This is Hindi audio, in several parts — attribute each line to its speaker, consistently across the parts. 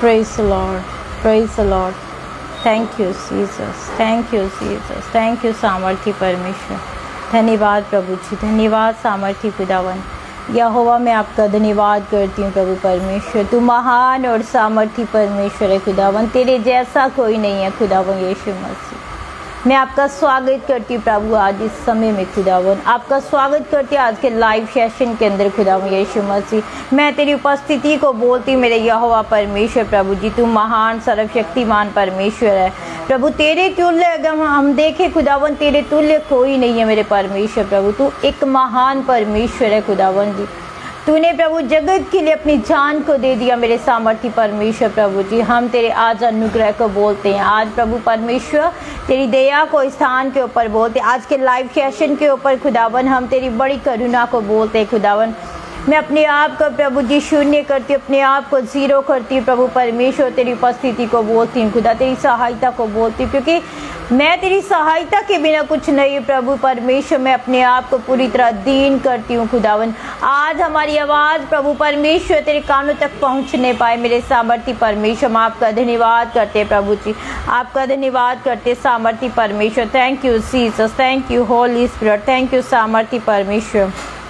Speaker 1: Praise the Lord. Praise the Lord. Thank you Jesus, thank you Jesus, thank you सामर्थी परमेश्वर। धन्यवाद प्रभु जी, धन्यवाद सामर्थी खुदावन। यहोवा मैं आपका धन्यवाद करती हूँ प्रभु परमेश्वर। तू महान और सामर्थी परमेश्वर है खुदावन, तेरे जैसा कोई नहीं है खुदावन यीशु मसीह। मैं आपका स्वागत करती हूँ प्रभु आज इस समय में खुदावन, आपका स्वागत करती हूँ आज के लाइव सेशन के अंदर खुदावन यीशु मसीह। मैं तेरी उपस्थिति को बोलती हूँ मेरे यहोवा परमेश्वर प्रभु जी, तू महान सर्वशक्तिमान परमेश्वर है प्रभु। तेरे तुल्य अगर हम देखें खुदावन, तेरे तुल्य कोई नहीं है मेरे परमेश्वर प्रभु। तू एक महान परमेश्वर है खुदावन जी। तूने प्रभु जगत के लिए अपनी जान को दे दिया मेरे सामर्थी परमेश्वर प्रभु जी। हम तेरे आज अनुग्रह को बोलते हैं, आज प्रभु परमेश्वर तेरी दया को स्थान के ऊपर बोलते हैं, आज के लाइव सेशन के ऊपर खुदावन हम तेरी बड़ी करुणा को बोलते हैं खुदावन। मैं अपने आप को प्रभु जी शून्य करती हूँ, अपने आप को जीरो करती हूँ प्रभु परमेश्वर। तेरी उपस्थिति को बोलती हूँ खुदा, तेरी सहायता को बोलती हूँ, क्योंकि मैं तेरी सहायता के बिना कुछ नहीं प्रभु परमेश्वर। मैं अपने आप को पूरी तरह दीन करती हूँ खुदावन। आज हमारी आवाज़ प्रभु परमेश्वर तेरे कानों तक पहुँचने पाए मेरे सामर्थी परमेश्वर। हम आपका धन्यवाद करते प्रभु जी, आपका धन्यवाद करते सामर्थी परमेश्वर। Thank you Jesus, thank you Holy Spirit, thank you सामर्थी परमेश्वर।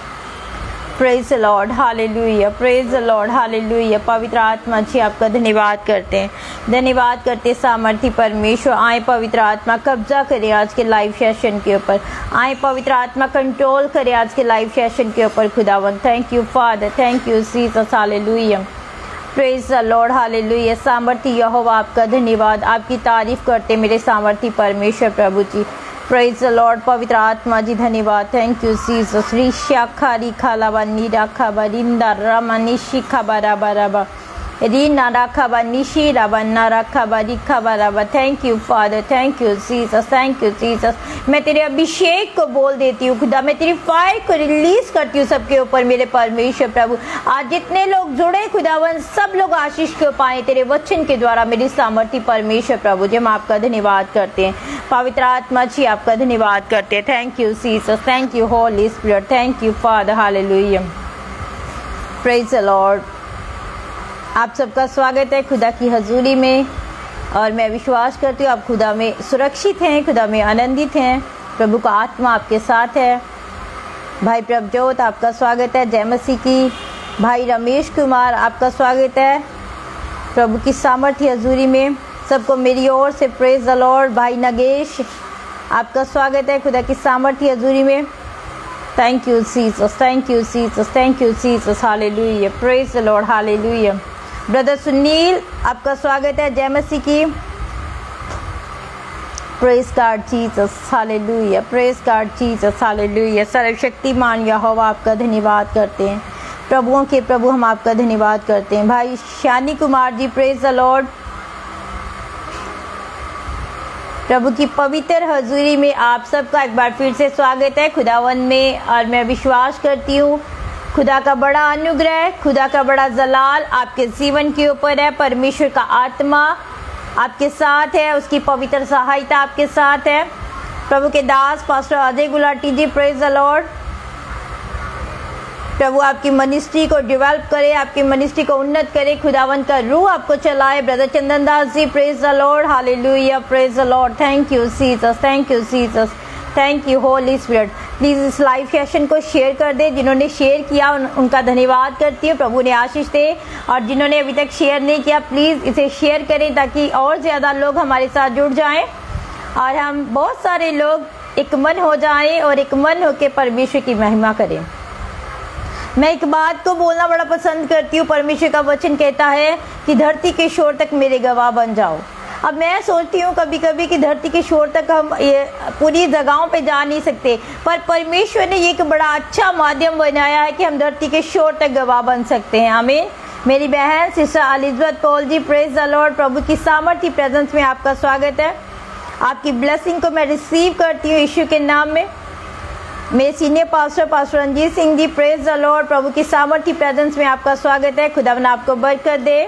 Speaker 1: Praise the Lord, hallelujah, praise the Lord, hallelujah. पवित्र आत्मा जी आपका धन्यवाद करते हैं, धन्यवाद करते सामर्थी परमेश्वर। आए पवित्र आत्मा कब्जा करे आज के लाइव सेशन के ऊपर, आए पवित्र आत्मा कंट्रोल करे आज के लाइव सेशन के ऊपर खुदावन। Thank you Father, thank you Jesus, hallelujah, praise the Lord, hallelujah. सामर्थी यहोवा आपका धन्यवाद, आपकी तारीफ करते मेरे सामर्थी परमेश्वर प्रभु जी। प्रेज द लॉर्ड, पवित्र आत्मा जी धन्यवाद। Thank you Jesus. रिशा खारी खालावा नीरा खाबा रिंदा रामा निशी खाबा राबा राबा रीना राखाबा निशी राबा ना राखाबा रिखाबा राबा। Thank you Father, thank you Jesus, thank you Jesus. मैं तेरे अभिषेक को बोल देती हूँ खुदा, मैं तेरी फायर को रिलीज करती हूँ सबके ऊपर मेरे परमेश्वर प्रभु। आज जितने लोग जुड़े खुदावन सब लोग आशीष को पाए तेरे वचन के द्वारा मेरी सामर्थी परमेश्वर प्रभु जी। हम आपका धन्यवाद करते हैं पवित्र आत्मा जी, आपका धन्यवाद करते हैं। Thank you Jesus, thank you Holy Spirit, thank you Father, hallelujah, praise the Lord. आप सबका स्वागत है खुदा की हजूरी में, और मैं विश्वास करती हूँ आप खुदा में सुरक्षित हैं, खुदा में आनंदित हैं, प्रभु का आत्मा आपके साथ है। भाई प्रभजोत आपका स्वागत है, जय मसीह की। भाई रमेश कुमार आपका स्वागत है प्रभु की सामर्थ्य हजूरी में, सबको मेरी ओर से प्रेज द लॉर्ड। भाई नगेश आपका स्वागत है खुदा की सामर्थ्य हजूरी में। Thank you Jesus, thank you Jesus, thank you Jesus, hallelujah, praise the Lord, hallelujah. Brother Sunil आपका स्वागत है, जय मसीह की। Praise God Jesus, hallelujah, praise God Jesus, hallelujah. सर्वशक्तिमान यहोवा आपका धन्यवाद करते हैं, प्रभुओं के प्रभु हम आपका धन्यवाद करते हैं। भाई Shani Kumar ji praise the Lord. प्रभु की पवित्र हजूरी में आप सबका एक बार फिर से स्वागत है खुदावन में, और मैं विश्वास करती हूँ खुदा का बड़ा अनुग्रह, खुदा का बड़ा जलाल आपके जीवन के ऊपर है। परमेश्वर का आत्मा आपके साथ है, उसकी पवित्र सहायता आपके साथ है। प्रभु के दास pastor Ajay Gulati ji praise the Lord. प्रभु आपकी मिनिस्ट्री को डेवलप करे, आपकी मिनिस्ट्री को उन्नत करे, खुदावन का रूह आपको चलाए। Brother Chandan Das ji praise the Lord, hallelujah, praise the Lord. Thank you Jesus, thank you Jesus, thank you Holy Spirit. Please इस लाइव सेशन को शेयर कर दे, जिन्होंने शेयर किया उनका धन्यवाद करती हूँ, प्रभु ने आशीष दे। और जिन्होंने अभी तक शेयर नहीं किया प्लीज़ इसे शेयर करें, ताकि और ज़्यादा लोग हमारे साथ जुड़ जाएं और हम बहुत सारे लोग एक मन हो जाएं और एक मन होकर परमेश्वर की महिमा करें। मैं एक बात को बोलना बड़ा पसंद करती हूँ, परमेश्वर का वचन कहता है कि धरती के शोर तक मेरे गवाह बन जाओ। अब मैं सोचती हूँ कभी कभी कि धरती के शोर तक हम ये पूरी जगहों पे जा नहीं सकते, पर परमेश्वर ने ये एक बड़ा अच्छा माध्यम बनाया है कि हम धरती के शोर तक गवाह बन सकते हैं। आमीन। मेरी बहन sister Elizabeth Paul ji praise the Lord, प्रभु की सामर्थ्य प्रेजेंस में आपका स्वागत है। आपकी ब्लेसिंग को मैं रिसीव करती हूँ यीशु के नाम में। मेरे senior pastor pastor Ranjit Singh ji praise the Lord, प्रभु की सामर्थ्य प्रेजेंस में आपका स्वागत है। खुदावन आपको बरकत दे।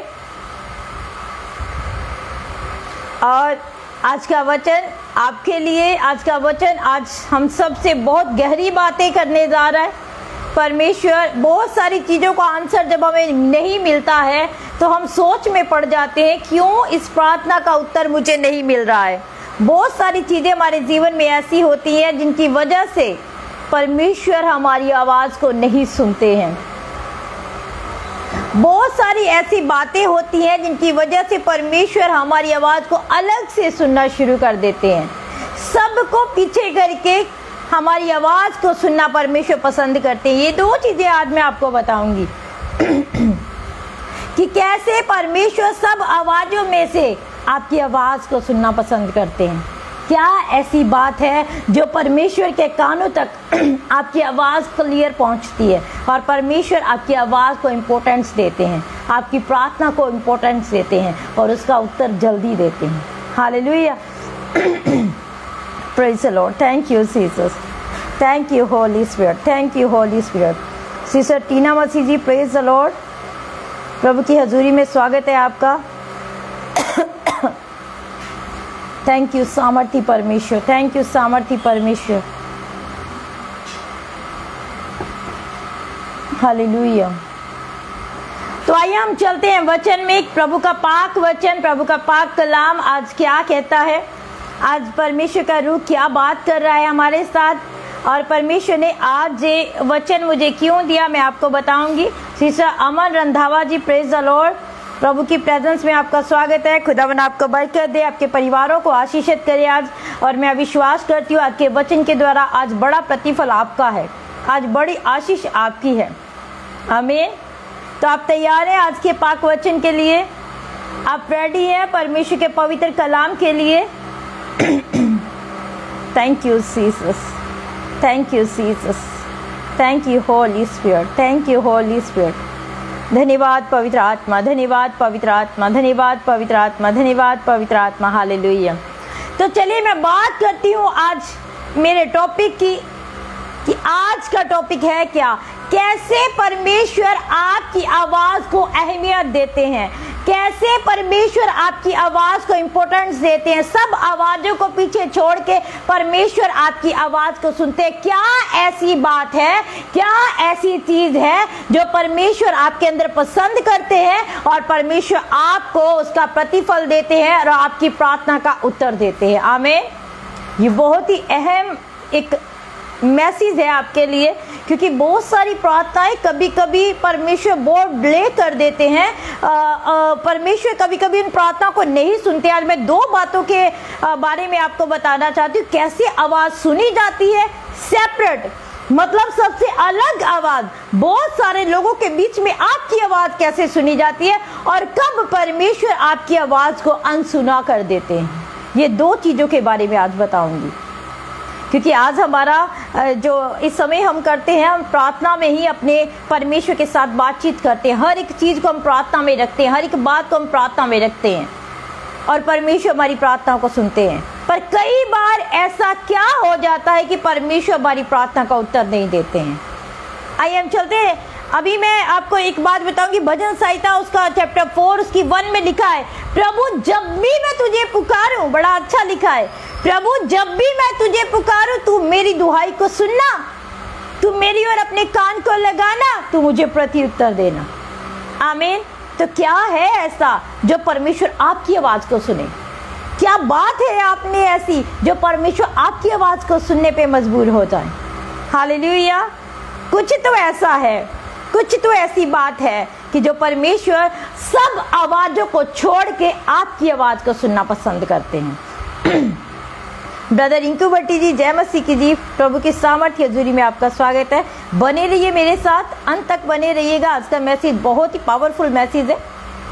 Speaker 1: और आज का वचन आपके लिए, आज का वचन आज हम सब से बहुत गहरी बातें करने जा रहा है। परमेश्वर बहुत सारी चीज़ों का आंसर जब हमें नहीं मिलता है तो हम सोच में पड़ जाते हैं, क्यों इस प्रार्थना का उत्तर मुझे नहीं मिल रहा है। बहुत सारी चीज़ें हमारे जीवन में ऐसी होती हैं जिनकी वजह से परमेश्वर हमारी आवाज़ को नहीं सुनते हैं। बहुत सारी ऐसी बातें होती हैं जिनकी वजह से परमेश्वर हमारी आवाज़ को अलग से सुनना शुरू कर देते हैं। सबको पीछे करके हमारी आवाज़ को सुनना परमेश्वर पसंद करते हैं। ये दो चीज़ें आज मैं आपको बताऊंगी कि कैसे परमेश्वर सब आवाज़ों में से आपकी आवाज़ को सुनना पसंद करते हैं। क्या ऐसी बात है जो परमेश्वर के कानों तक आपकी आवाज़ क्लियर पहुंचती है और परमेश्वर आपकी आवाज़ को इम्पोर्टेंस देते हैं, आपकी प्रार्थना को इम्पोर्टेंस देते हैं और उसका उत्तर जल्दी देते हैं। Hallelujah, praise the Lord. Thank you Jesus, thank you Holy Spirit, thank you Holy Spirit. Sister Tina Masih ji, praise the Lord. प्रभु की हजूरी में स्वागत है आपका। थैंक यू सामर्थी परमेश्वर, थैंक यू सामर्थी परमेश्वर। हालेलुया। तो आइए हम चलते हैं वचन में। प्रभु का पाक वचन, प्रभु का पाक कलाम आज क्या कहता है, आज परमेश्वर का रूह क्या बात कर रहा है हमारे साथ और परमेश्वर ने आज ये वचन मुझे क्यों दिया, मैं आपको बताऊंगी। Sister Aman Randhawa ji, praise the Lord. प्रभु की प्रेजेंस में आपका स्वागत है। खुदावन आपको बरकत दे, आपके परिवारों को आशीषित करे आज। और मैं विश्वास करती हूँ आपके वचन के द्वारा आज बड़ा प्रतिफल आपका है, आज बड़ी आशीष आपकी है। आमीन। तो आप तैयार हैं आज के पाक वचन के लिए? आप रेडी हैं परमेश्वर के पवित्र कलाम के लिए? Thank you Jesus, thank you Jesus, thank you Holy Spirit, thank you Holy Spirit. धन्यवाद पवित्र आत्मा, धन्यवाद पवित्र आत्मा, धन्यवाद पवित्र आत्मा, धन्यवाद पवित्र आत्मा। हालेलुया। तो चलिए मैं बात करती हूँ आज मेरे टॉपिक की कि आज का टॉपिक है क्या, कैसे परमेश्वर आपकी आवाज़ को अहमियत देते हैं, कैसे परमेश्वर आपकी आवाज़ को इम्पोर्टेंस देते हैं। सब आवाज़ों को पीछे छोड़ के परमेश्वर आपकी आवाज़ को सुनते हैं। क्या ऐसी बात है, क्या ऐसी चीज़ है जो परमेश्वर आपके अंदर पसंद करते हैं और परमेश्वर आपको उसका प्रतिफल देते हैं और आपकी प्रार्थना का उत्तर देते हैं। आमीन। ये बहुत ही अहम एक मैसेज है आपके लिए, क्योंकि बहुत सारी प्रार्थनाएं कभी कभी परमेश्वर बहुत डिले कर देते हैं। परमेश्वर कभी कभी उन प्रार्थना को नहीं सुनते। आज मैं दो बातों के बारे में आपको बताना चाहती हूँ। कैसे आवाज़ सुनी जाती है, सेपरेट मतलब सबसे अलग आवाज़, बहुत सारे लोगों के बीच में आपकी आवाज़ कैसे सुनी जाती है, और कब परमेश्वर आपकी आवाज़ को अनसुना कर देते हैं। ये दो चीज़ों के बारे में आज बताऊंगी, क्योंकि आज हमारा जो इस समय हम करते हैं, हम प्रार्थना में ही अपने परमेश्वर के साथ बातचीत करते हैं। हर एक चीज़ को हम प्रार्थना में रखते हैं, हर एक बात को हम प्रार्थना में रखते हैं और परमेश्वर हमारी प्रार्थना को सुनते हैं। पर कई बार ऐसा क्या हो जाता है कि परमेश्वर हमारी प्रार्थना का उत्तर नहीं देते हैं। आइए हम चलते हैं। अभी मैं आपको एक बात बताऊंगी। भजन संहिता उसका चैप्टर 4 उसकी 1 में लिखा है, प्रभु जब भी मैं तुझे पुकारूं, बड़ा अच्छा लिखा है, प्रभु जब भी मैं तुझे पुकारूं तू मेरी दुहाई को सुनना, तू मेरी ओर अपने कान को लगाना, तू मुझे प्रत्युत्तर देना। आमीन। तो क्या है ऐसा जो परमेश्वर आपकी आवाज़ को सुने? क्या बात है आपने ऐसी जो परमेश्वर आपकी आवाज़ को सुनने पे मजबूर हो जाए? हालेलुया। कुछ तो ऐसा है, कुछ तो ऐसी बात है कि जो परमेश्वर सब आवाज़ों को छोड़ के आपकी आवाज़ को सुनना पसंद करते हैं। ब्रदर रिंकू भट्टी जी, जय मसीह की जी। प्रभु की सामर्थ्य हजूरी में आपका स्वागत है। बने रहिए मेरे साथ, अंत तक बने रहिएगा। आज का मैसेज बहुत ही पावरफुल मैसेज है।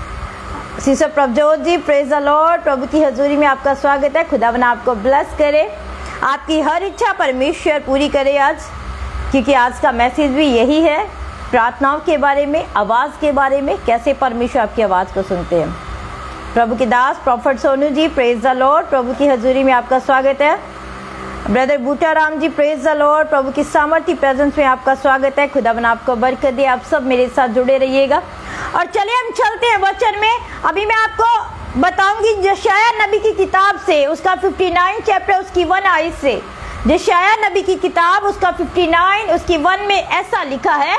Speaker 1: Sister Prabhjot ji, praise the Lord. प्रभु की हजूरी में आपका स्वागत है। खुदावन आपको ब्लेस करे, आपकी हर इच्छा परमेश्वर पूरी करे आज, क्योंकि आज का मैसेज भी यही है, प्रार्थनाओं के बारे में, आवाज़ के बारे में, कैसे परमेश्वर आपकी आवाज़ को सुनते हैं। प्रभु के दास prophet Sonu ji, praise the Lord. प्रभु की हजूरी में आपका स्वागत है। Brother Buta Ram ji, praise the Lord. प्रभु की सामर्थ्य प्रेजेंस में आपका स्वागत है। खुदावन आपको बरकत दे। आप सब मेरे साथ जुड़े रहिएगा। और चलिए हम चलते हैं वचन में। अभी मैं आपको बताऊंगी यशायाह नबी की किताब से, उसका 59 चैप्टर उसकी 1 आयत से। यशायाह नबी की किताब उसका 59 उसकी 1 में ऐसा लिखा है,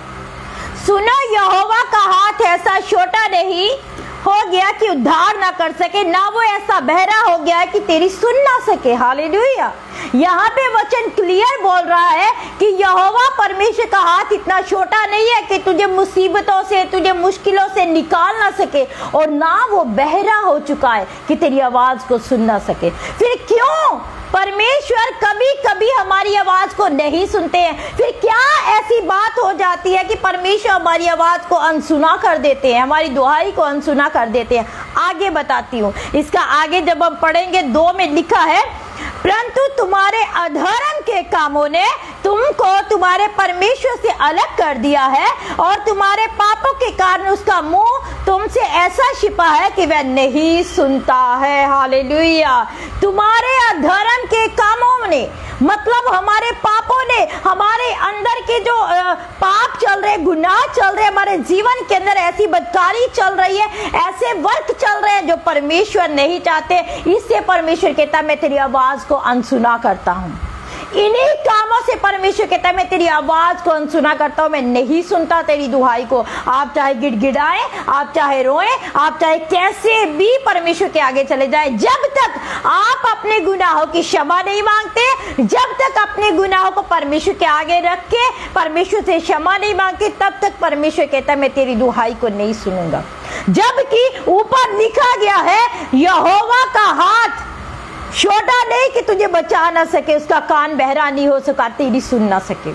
Speaker 1: सुनो यहोवा का हाथ ऐसा छोटा नहीं हो गया कि उद्धार ना कर सके, ना वो ऐसा बहरा हो गया है कि तेरी सुन ना सके। हालेलुया। यहाँ पे वचन क्लियर बोल रहा है कि यहोवा परमेश्वर का हाथ इतना छोटा नहीं है कि तुझे मुसीबतों से, तुझे मुश्किलों से निकाल ना सके, और ना वो बहरा हो चुका है कि तेरी आवाज को सुन ना सके। फिर क्यों परमेश्वर कभी कभी हमारी आवाज को नहीं सुनते हैं? फिर क्या ऐसी बात हो जाती है कि परमेश्वर हमारी आवाज को अनसुना कर देते हैं, हमारी दुहाई को अनसुना कर देते हैं? आगे बताती हूँ। इसका आगे जब हम पढ़ेंगे 2 में लिखा है, परंतु तुम्हारे अधर्म के कामों ने तुमको तुम्हारे परमेश्वर से अलग कर दिया है, और तुम्हारे पापों के कारण उसका मुंह तुमसे ऐसा छिपा है कि वह नहीं सुनता है। हालेलुया। तुम्हारे अधर्म के कामों ने मतलब हमारे पापों ने, हमारे अंदर के जो पाप चल रहे, गुनाह चल रहे, हमारे जीवन के अंदर ऐसी बदकारी चल रही है, ऐसे वर्क चल रहे हैं जो परमेश्वर नहीं चाहते। इससे परमेश्वर कहता मैं तेरी आवाज को अनसुना करता हूँ। इन्हीं कामों से परमेश्वर कहता है मैं तेरी आवाज को अनसुना करता हूं, मैं नहीं सुनता तेरी दुहाई को। आप चाहे गिड़गिड़ाएं, आप चाहे रोएं, आप चाहे कैसे भी परमेश्वर के आगे चले जाएं, जब तक आप अपने गुनाहों की क्षमा नहीं मांगते, जब तक अपने गुनाहों को परमेश्वर के आगे रख के परमेश्वर से क्षमा नहीं मांगते, तब तक परमेश्वर कहता है मैं तेरी दुहाई को नहीं सुनूंगा। जबकि ऊपर लिखा गया है यहोवा का हाथ छोटा नहीं कि तुझे बचा ना सके, उसका कान बहरा नहीं हो सका तेरी सुन ना सके।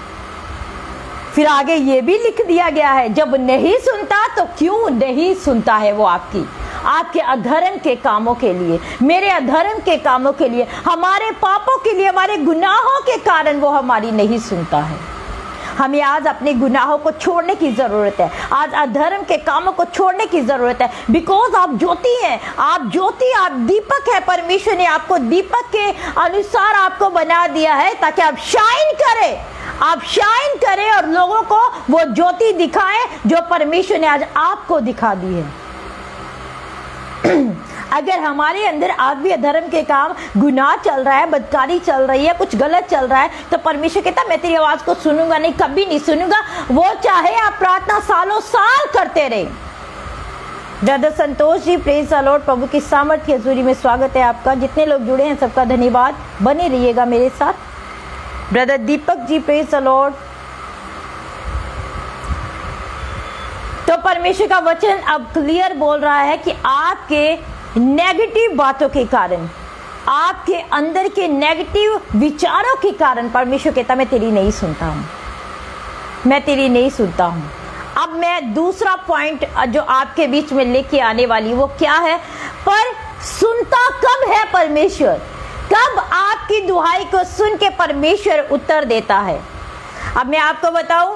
Speaker 1: फिर आगे ये भी लिख दिया गया है, जब नहीं सुनता तो क्यों नहीं सुनता है वो आपके अधर्म के कामों के लिए, मेरे अधर्म के कामों के लिए, हमारे पापों के लिए, हमारे गुनाहों के कारण वो हमारी नहीं सुनता है। हमें आज अपने गुनाहों को छोड़ने की जरूरत है, आज अधर्म के कामों को छोड़ने की जरूरत है। बिकॉज आप ज्योति हैं, आप ज्योति, आप दीपक है। परमेश्वर ने आपको दीपक के अनुसार आपको बना दिया है ताकि आप शाइन करें, आप शाइन करें और लोगों को वो ज्योति दिखाएं जो परमेश्वर ने आज आपको दिखा दी है। अगर हमारे अंदर आज भी अधर्म के काम, गुनाह चल रहा है, बदकारी चल रही है, कुछ गलत चल रहा है, तो परमेश्वर कहता मैं तेरी आवाज को सुनूंगा नहीं, कभी नहीं सुनूंगा। वो चाहे आप प्रार्थना सालों साल करते रहे। Brother Santosh ji, praise the Lord, प्रभु की सामर्थ्य हजूरी में स्वागत है आपका। जितने लोग जुड़े हैं सबका धन्यवाद, बने रहिएगा मेरे साथ। Brother Deepak ji, praise the Lord. तो परमेश्वर का वचन अब क्लियर बोल रहा है कि आपके नेगेटिव बातों के कारण, आपके अंदर के नेगेटिव विचारों के कारण परमेश्वर कहता मैं तेरी नहीं सुनता हूं, मैं तेरी नहीं सुनता हूं। अब मैं दूसरा पॉइंट जो आपके बीच में लेके आने वाली वो क्या है, पर सुनता कब है परमेश्वर, कब आपकी दुहाई को सुन के परमेश्वर उत्तर देता है। अब मैं आपको बताऊं,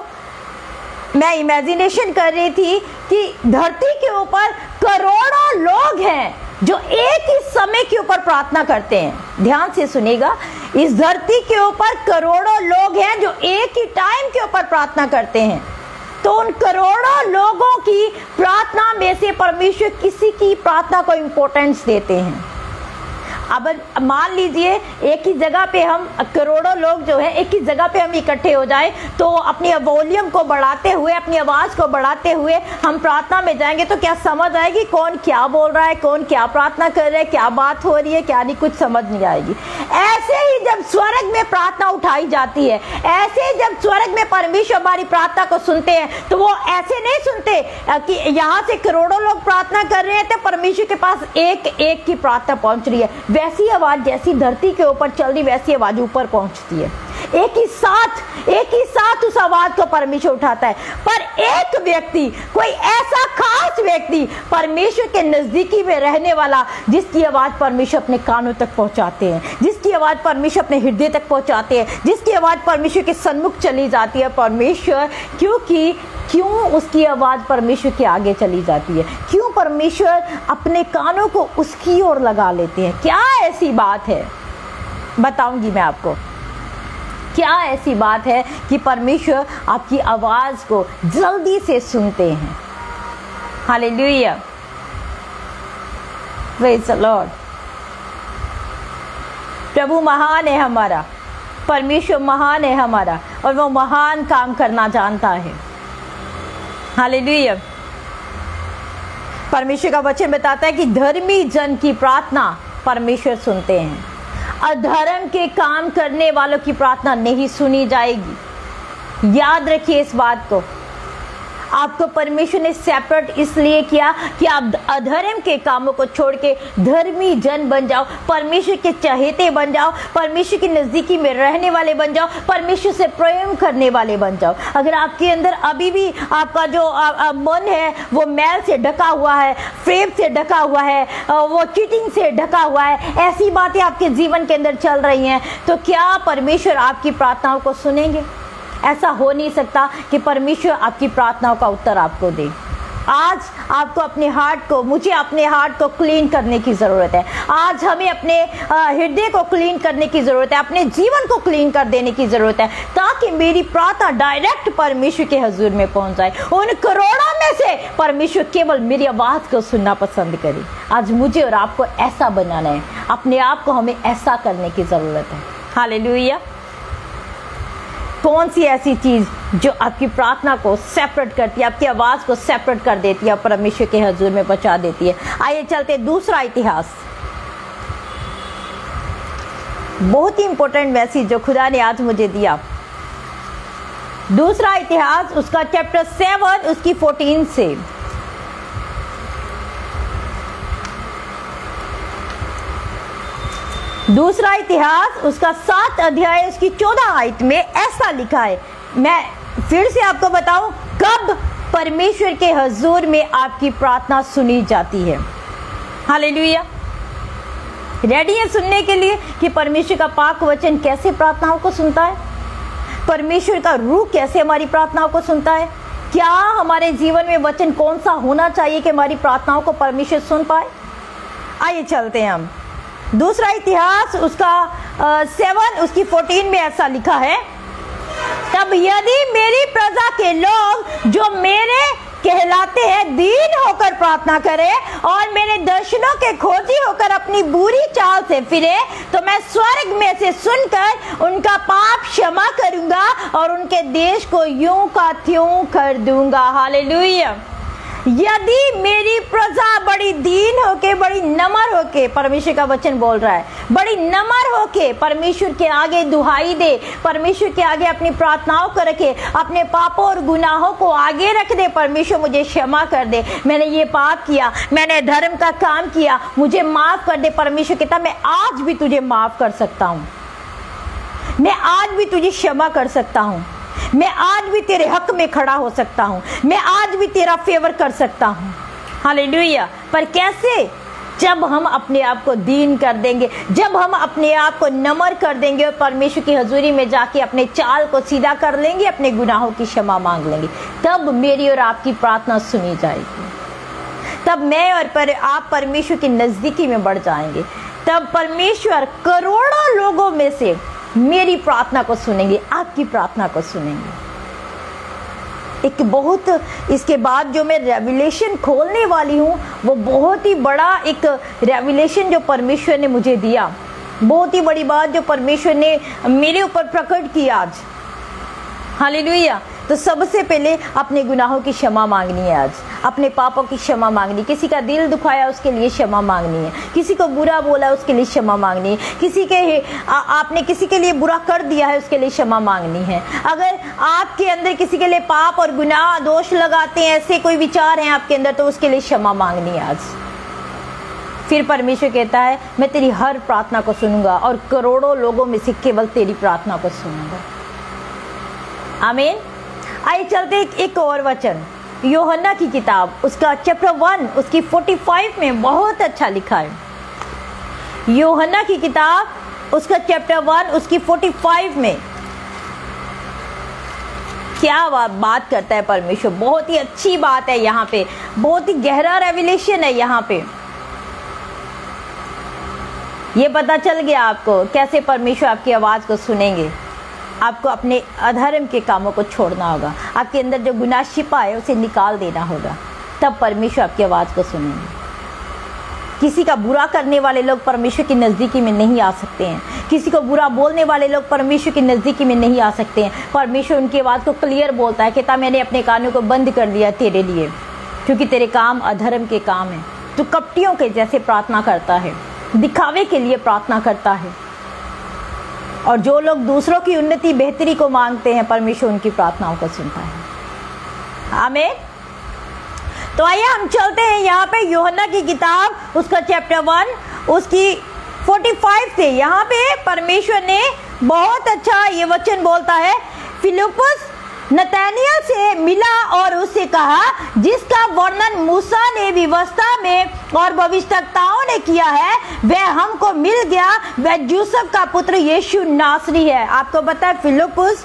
Speaker 1: मैं इमेजिनेशन कर रही थी कि धरती के ऊपर करोड़ों लोग हैं जो एक ही समय के ऊपर प्रार्थना करते हैं। ध्यान से सुनेगा, इस धरती के ऊपर करोड़ों लोग हैं जो एक ही टाइम के ऊपर प्रार्थना करते हैं। तो उन करोड़ों लोगों की प्रार्थना में से परमेश्वर किसी की प्रार्थना को इंपॉर्टेंस देते हैं। अब मान लीजिए एक ही जगह पे हम करोड़ों लोग जो है एक ही जगह पे हम इकट्ठे हो जाए, तो अपनी वॉल्यूम को बढ़ाते हुए, अपनी आवाज को बढ़ाते हुए हम प्रार्थना में जाएंगे तो क्या समझ आएगी कौन क्या बोल रहा है, कौन क्या प्रार्थना कर रहा है, क्या बात हो रही है, क्या नहीं, कुछ समझ नहीं आएगी। ऐसे ही जब स्वर्ग में प्रार्थना उठाई जाती है, ऐसे ही जब स्वर्ग में परमेश्वर हमारी प्रार्थना को सुनते हैं, तो वो ऐसे नहीं सुनते कि यहाँ से करोड़ों लोग प्रार्थना कर रहे हैं तो परमेश्वर के पास एक एक की प्रार्थना पहुंच रही है। वैसी आवाज जैसी धरती के ऊपर चल रही वैसी आवाज ऊपर पहुंचती है। एक ही साथ उस आवाज को परमेश्वर उठाता है। पर एक व्यक्ति, कोई ऐसा खास व्यक्ति परमेश्वर के नजदीकी में रहने वाला, जिसकी आवाज परमेश्वर अपने कानों तक पहुंचाते हैं, जिसकी आवाज परमेश्वर अपने हृदय तक पहुंचाते हैं, जिसकी आवाज परमेश्वर के सन्मुख चली जाती है। परमेश्वर क्यों उसकी आवाज परमेश्वर के आगे चली जाती है, क्यों परमेश्वर अपने कानों को उसकी ओर लगा लेते हैं? क्या ऐसी बात है, बताऊंगी मैं आपको। क्या ऐसी बात है कि परमेश्वर आपकी आवाज को जल्दी से सुनते हैं? Hallelujah, praise the Lord. प्रभु महान है हमारा, परमेश्वर महान है हमारा और वो महान काम करना जानता है। हालेलुया। परमेश्वर का वचन बताता है कि धर्मी जन की प्रार्थना परमेश्वर सुनते हैं, अधर्म के काम करने वालों की प्रार्थना नहीं सुनी जाएगी। याद रखिए इस बात को। आपको परमेश्वर ने सेपरेट इसलिए किया कि आप अधर्म के कामों को छोड़ के धर्मी जन बन जाओ, परमेश्वर के चहेते बन जाओ, परमेश्वर की नजदीकी में रहने वाले बन जाओ, परमेश्वर से प्रेम करने वाले बन जाओ। अगर आपके अंदर अभी भी आपका जो मन है वो मैल से ढका हुआ है, फेब से ढका हुआ है, वो चीटिंग से ढका हुआ है, ऐसी बातें आपके जीवन के अंदर चल रही हैं, तो क्या परमेश्वर आपकी प्रार्थनाओं को सुनेंगे? ऐसा हो नहीं सकता कि परमेश्वर आपकी प्रार्थनाओं का उत्तर आपको दे। आज आपको अपने हार्ट को, मुझे अपने हार्ट को क्लीन करने की ज़रूरत है। आज हमें अपने हृदय को क्लीन करने की ज़रूरत है, अपने जीवन को क्लीन कर देने की ज़रूरत है, ताकि मेरी प्रार्थना डायरेक्ट परमेश्वर के हुजूर में पहुंच जाए। उन करोड़ों में से परमेश्वर केवल मेरी आवाज़ को सुनना पसंद करे। आज मुझे और आपको ऐसा बनाना है, अपने आप को हमें ऐसा करने की ज़रूरत है। हालेलुया। कौन सी ऐसी चीज जो आपकी प्रार्थना को सेपरेट करती है, आपकी आवाज को सेपरेट कर देती है, परमेश्वर के हुजूर में पहुंचा देती है? आइए चलते दूसरा इतिहास। बहुत ही इंपॉर्टेंट मैसेज जो खुदा ने आज मुझे दिया। दूसरा इतिहास उसका चैप्टर 7 उसकी 14 से। दूसरा इतिहास उसका 7 अध्याय उसकी 14 आयत में ऐसा लिखा है। मैं फिर से आपको बताऊं, कब परमेश्वर के हुजूर में आपकी प्रार्थना सुनी जाती है। हालेलुया। रेडी है सुनने के लिए कि परमेश्वर का पाक वचन कैसे प्रार्थनाओं को सुनता है, परमेश्वर का रूह कैसे हमारी प्रार्थनाओं को सुनता है? क्या हमारे जीवन में वचन कौन सा होना चाहिए कि हमारी प्रार्थनाओं को परमेश्वर सुन पाए? आइए चलते हैं हम। दूसरा इतिहास उसका 7 उसकी 14 में ऐसा लिखा है, तब यदि मेरी प्रजा के लोग जो मेरे कहलाते हैं दीन होकर प्रार्थना करें और मेरे दर्शनों के खोजी होकर अपनी बुरी चाल से फिरे, तो मैं स्वर्ग में से सुनकर उनका पाप क्षमा करूंगा और उनके देश को यूं का त्यों कर दूंगा। हालेलुया। यदि मेरी प्रजा बड़ी दीन होके, बड़ी नम्र होके, परमेश्वर का वचन बोल रहा है, बड़ी नम्र होके परमेश्वर के आगे दुहाई दे, परमेश्वर के आगे अपनी प्रार्थनाओं को रखे, अपने पापों और गुनाहों को आगे रख दे, परमेश्वर मुझे क्षमा कर दे, मैंने ये पाप किया, मैंने धर्म का काम किया, मुझे माफ कर दे। परमेश्वर कहता मैं आज भी तुझे माफ कर सकता हूँ, मैं आज भी तुझे क्षमा कर सकता हूँ, मैं आज भी तेरे हक में खड़ा हो सकता हूं, मैं आज भी तेरा फेवर कर सकता हूं। हालेलुया। पर कैसे? जब हम अपने आप को दीन कर देंगे, जब हम अपने आप को नम्र कर देंगे और परमेश्वर की हजूरी में जाके अपने चाल को सीधा कर लेंगे, अपने गुनाहों की क्षमा मांग लेंगे, तब मेरी और आपकी प्रार्थना सुनी जाएगी। तब मैं और आप परमेश्वर की नजदीकी में बढ़ जाएंगे। तब परमेश्वर करोड़ों लोगों में से मेरी प्रार्थना को सुनेंगे, आपकी प्रार्थना को सुनेंगे। एक बहुत इसके बाद जो मैं रेवलेशन खोलने वाली हूँ, वो बहुत ही बड़ा एक रेवलेशन जो परमेश्वर ने मुझे दिया, बहुत ही बड़ी बात जो परमेश्वर ने मेरे ऊपर प्रकट की आज। हालेलुया। तो सबसे पहले अपने गुनाहों की क्षमा मांगनी है, आज अपने पापों की क्षमा मांगनी, किसी का दिल दुखाया उसके लिए क्षमा मांगनी है, किसी को बुरा बोला उसके लिए क्षमा मांगनी है, किसी के आपने किसी के लिए बुरा कर दिया है उसके लिए क्षमा मांगनी है। अगर आपके अंदर किसी के लिए पाप और गुनाह दोष लगाते हैं, ऐसे कोई विचार हैं आपके अंदर, तो उसके लिए क्षमा मांगनी है आज। फिर परमेश्वर कहता है मैं तेरी हर प्रार्थना को सुनूंगा और करोड़ों लोगों में से केवल तेरी प्रार्थना को सुनूंगा। आमीन। आइए चलते एक और वचन, यूहन्ना की किताब उसका चैप्टर 1 उसकी 45 में बहुत अच्छा लिखा है। यूहन्ना की किताब उसका चैप्टर 1 उसकी 45 में क्या बात करता है परमेश्वर। बहुत ही अच्छी बात है यहाँ पे, बहुत ही गहरा रेवलेशन है यहाँ पे। ये पता चल गया आपको कैसे परमेश्वर आपकी आवाज को सुनेंगे। आपको अपने अधर्म के कामों को छोड़ना होगा, आपके अंदर जो गुनाह छिपा है उसे निकाल देना होगा, तब परमेश्वर आपकी आवाज को सुनेंगे। किसी का बुरा करने वाले लोग परमेश्वर की नज़दीकी में नहीं आ सकते हैं। किसी को बुरा बोलने वाले लोग परमेश्वर की नज़दीकी में नहीं आ सकते हैं। परमेश्वर उनकी बात को क्लियर बोलता है, कहता मैंने अपने कानों को बंद कर दिया तेरे लिए, क्योंकि तेरे काम अधर्म के काम हैं। तू कपटियों के जैसे प्रार्थना करता है, दिखावे के लिए प्रार्थना करता है। और जो लोग दूसरों की उन्नति बेहतरी को मांगते हैं, परमेश्वर उनकी प्रार्थनाओं को सुनता है। आमीन। तो आइए हम चलते हैं यहाँ पे यूहन्ना की किताब, उसका चैप्टर 1 उसकी 45 से। यहाँ पे परमेश्वर ने बहुत अच्छा ये वचन बोलता है। फिलिप्पुस नतनएल से मिला और उससे कहा, जिसका वर्णन मूसा ने व्यवस्था में और भविष्यवक्ताओं ने किया है, वह हमको मिल गया। वह यूसुफ का पुत्र यीशु नासरी है। आपको पता है फिलिप्पुस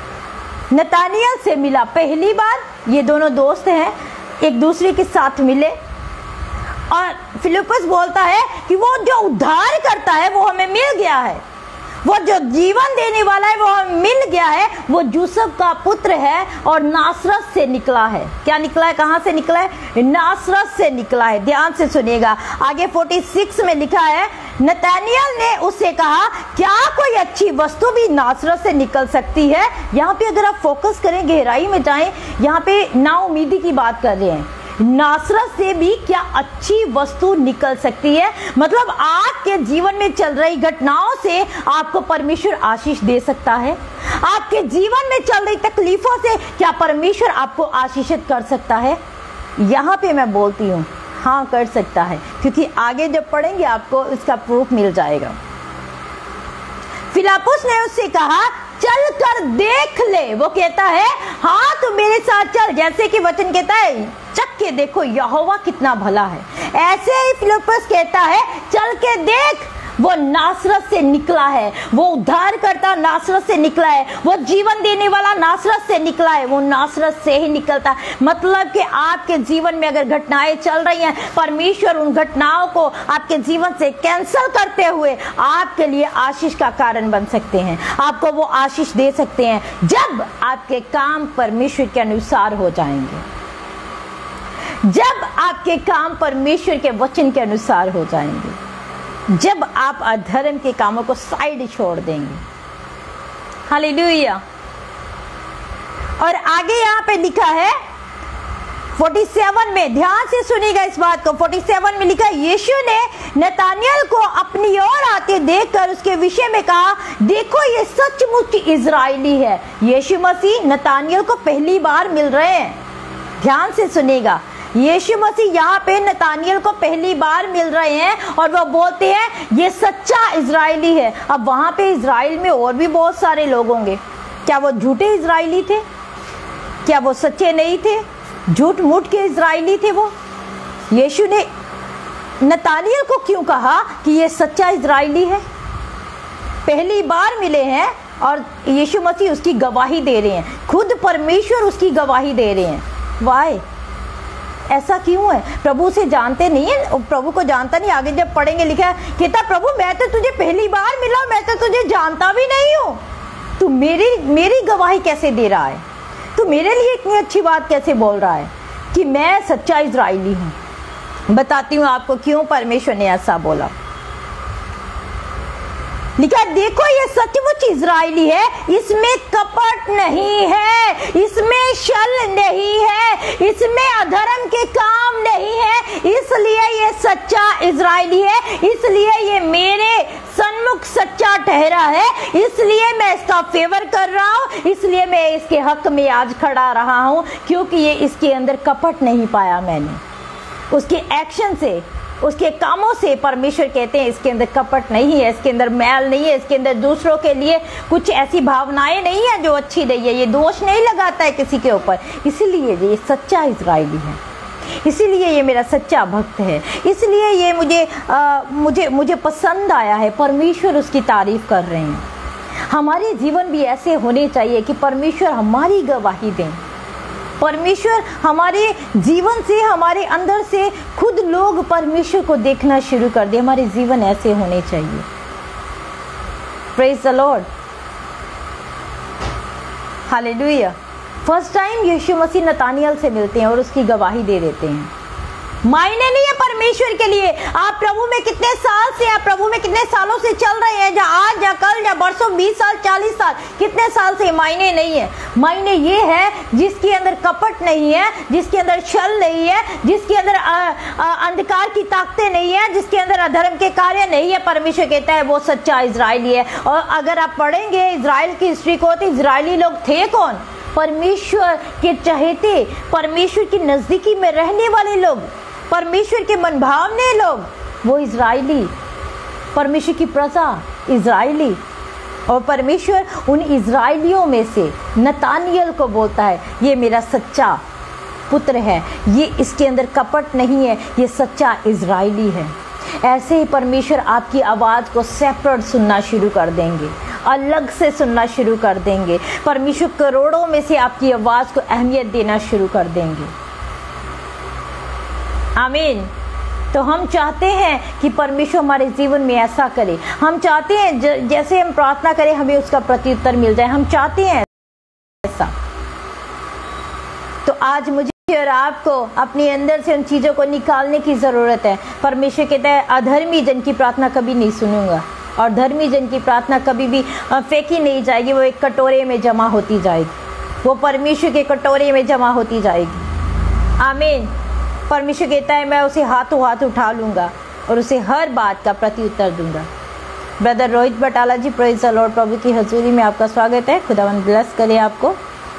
Speaker 1: नतनएल से मिला पहली बार। ये दोनों दोस्त हैं, एक दूसरे के साथ मिले और फिलिप्पुस बोलता है कि वो जो उद्धार करता है वो हमें मिल गया है, वो जो जीवन देने वाला है वो हमें मिल गया है। वो यूसुफ का पुत्र है और नासरत से निकला है। क्या निकला है? कहाँ से निकला है? नासरत से निकला है। ध्यान से सुनिएगा, आगे 46 में लिखा है, नतनएल ने उससे कहा, क्या कोई अच्छी वस्तु भी नासरत से निकल सकती है? यहाँ पे अगर आप फोकस करें, गहराई में जाएं, यहाँ पे नाउमीदी की बात कर रहे हैं। नासरत से भी क्या अच्छी वस्तु निकल सकती है? मतलब आपके जीवन में चल रही घटनाओं से आपको परमेश्वर आशीष दे सकता है। आपके जीवन में चल रही तकलीफों से क्या परमेश्वर आपको आशीषित कर सकता है? यहाँ पे मैं बोलती हूँ हाँ, कर सकता है, क्योंकि आगे जब पढ़ेंगे आपको इसका प्रूफ मिल जाएगा। फिलिप्पुस ने उससे कहा, चल कर देख ले। वो कहता है, हाँ तू मेरे साथ चल। जैसे कि वचन कहता है, चख के देखो यहोवा कितना भला है, ऐसे ही फिलिप्पुस कहता है, चल के देख। वो नासरत से निकला है, वो उद्धार करता नासरत से निकला है, वो जीवन देने वाला नासरत से निकला है, वो नासरत से ही निकलता है। मतलब कि आपके जीवन में अगर घटनाएं चल रही हैं, परमेश्वर उन घटनाओं को आपके जीवन से कैंसिल करते हुए आपके लिए आशीष का कारण बन सकते हैं। आपको वो आशीष दे सकते हैं जब आपके काम परमेश्वर के अनुसार हो जाएंगे, जब आपके काम परमेश्वर के वचन के अनुसार हो जाएंगे, जब आप अधर्म के कामों को साइड छोड़ देंगे। हालेलुया। और आगे यहाँ पे लिखा है 47 में, ध्यान से सुनिएगा इस बात को। 47 में लिखा है, यीशु ने नतनएल को अपनी ओर आते देखकर उसके विषय में कहा, देखो ये सचमुच इजरायली है। यीशु मसीह नतनएल को पहली बार मिल रहे हैं। ध्यान से सुनिएगा, यीशु मसीह यहाँ पे नतनएल को पहली बार मिल रहे हैं और वो बोलते हैं ये सच्चा इजरायली है। अब वहां पे इजराइल में और भी बहुत सारे लोग होंगे। क्या वो झूठे इजरायली थे? क्या वो सच्चे नहीं थे? झूठ मूठ के इजरायली थे वो? यीशु ने नतनएल को क्यों कहा कि ये सच्चा इजरायली है? पहली बार मिले हैं और यीशु मसीह उसकी गवाही दे रहे हैं, खुद परमेश्वर उसकी गवाही दे रहे हैं। वाई ऐसा क्यों है? प्रभु से जानते नहीं है, प्रभु को जानता नहीं। आगे जब पढ़ेंगे लिखा है, कहता प्रभु मैं तो तुझे पहली बार मिला, मैं तो तुझे जानता भी नहीं हूँ, तू मेरी गवाही कैसे दे रहा है? तू मेरे लिए इतनी अच्छी बात कैसे बोल रहा है कि मैं सच्चा इजरायली हूँ? बताती हूँ आपको क्यों परमेश्वर ने ऐसा बोला। लिखा, देखो ये सचमुच इजरायली है, इसमें कपट नहीं है, इसमें छल नहीं है, इसमें अधर्म के काम नहीं है, इसलिए ये सच्चा इजरायली है, इसलिए ये मेरे सन्मुख सच्चा ठहरा है, इसलिए मैं इसका फेवर कर रहा हूँ, इसलिए मैं इसके हक में आज खड़ा रहा हूँ, क्योंकि ये इसके अंदर कपट नहीं पाया मैंने। उसके एक्शन से, उसके कामों से परमेश्वर कहते हैं इसके अंदर कपट नहीं है, इसके अंदर मैल नहीं है, इसके अंदर दूसरों के लिए कुछ ऐसी भावनाएं नहीं है जो अच्छी नहीं है, ये दोष नहीं लगाता है किसी के ऊपर। इसीलिए ये सच्चा इजरायली है, इसीलिए ये मेरा सच्चा भक्त है, इसलिए ये मुझे पसंद आया है। परमेश्वर उसकी तारीफ कर रहे हैं। हमारे जीवन भी ऐसे होने चाहिए कि परमेश्वर हमारी गवाही दें, परमेश्वर हमारे जीवन से, हमारे अंदर से खुद लोग परमेश्वर को देखना शुरू कर दे। हमारे जीवन ऐसे होने चाहिए। Praise the Lord, hallelujah. First time यीशु मसीह नतनएल से मिलते हैं और उसकी गवाही दे देते हैं। मायने नहीं है परमेश्वर के लिए आप प्रभु में कितने साल से, आप प्रभु में कितने सालों से चल रहे हैं, या आज या कल या बरसों, 20 साल 40 साल, कितने साल से, मायने नहीं है। मायने ये है जिसके अंदर कपट नहीं है, जिसके अंदर छल नहीं है, जिसके अंदर अंधकार की ताकतें नहीं है, जिसके अंदर अधर्म के कार्य नहीं है। परमेश्वर कहता है वो सच्चा इजरायली है। और अगर आप पढ़ेंगे इजराइल की हिस्ट्री को, तो इजरायली लोग थे कौन? परमेश्वर के चहेते, परमेश्वर की नजदीकी में रहने वाले लोग, परमेश्वर के मनभावने लोग, वो इजरायली, परमेश्वर की प्रजा इजरायली। और परमेश्वर उन इजरायलियों में से नतानियल को बोलता है ये मेरा सच्चा पुत्र है, ये इसके अंदर कपट नहीं है, ये सच्चा इजरायली है। ऐसे ही परमेश्वर आपकी आवाज़ को सेपरेट सुनना शुरू कर देंगे, अलग से सुनना शुरू कर देंगे। परमेश्वर करोड़ों में से आपकी आवाज़ को अहमियत देना शुरू कर देंगे। आमीन। तो हम चाहते हैं कि परमेश्वर हमारे जीवन में ऐसा करे। हम चाहते हैं जैसे हम प्रार्थना करें हमें उसका प्रत्युत्तर मिल जाए, हम चाहते हैं ऐसा। तो आज मुझे और आपको अपने अंदर से उन चीज़ों को निकालने की ज़रूरत है। परमेश्वर कहता है अधर्मी जन की प्रार्थना कभी नहीं सुनूंगा, और धर्मी जन की प्रार्थना कभी भी फेंकी नहीं जाएगी, वो एक कटोरे में जमा होती जाएगी, वो परमेश्वर के कटोरे में जमा होती जाएगी। आमीन। परमेश्वर कहता है मैं उसे हाथों हाथ उठा लूँगा और उसे हर बात का प्रत्युत्तर दूंगा। Brother Rohit Batala ji, praise the Lord, प्रभु की हजूरी में आपका स्वागत है। खुदावंद ब्लेस करे आपको।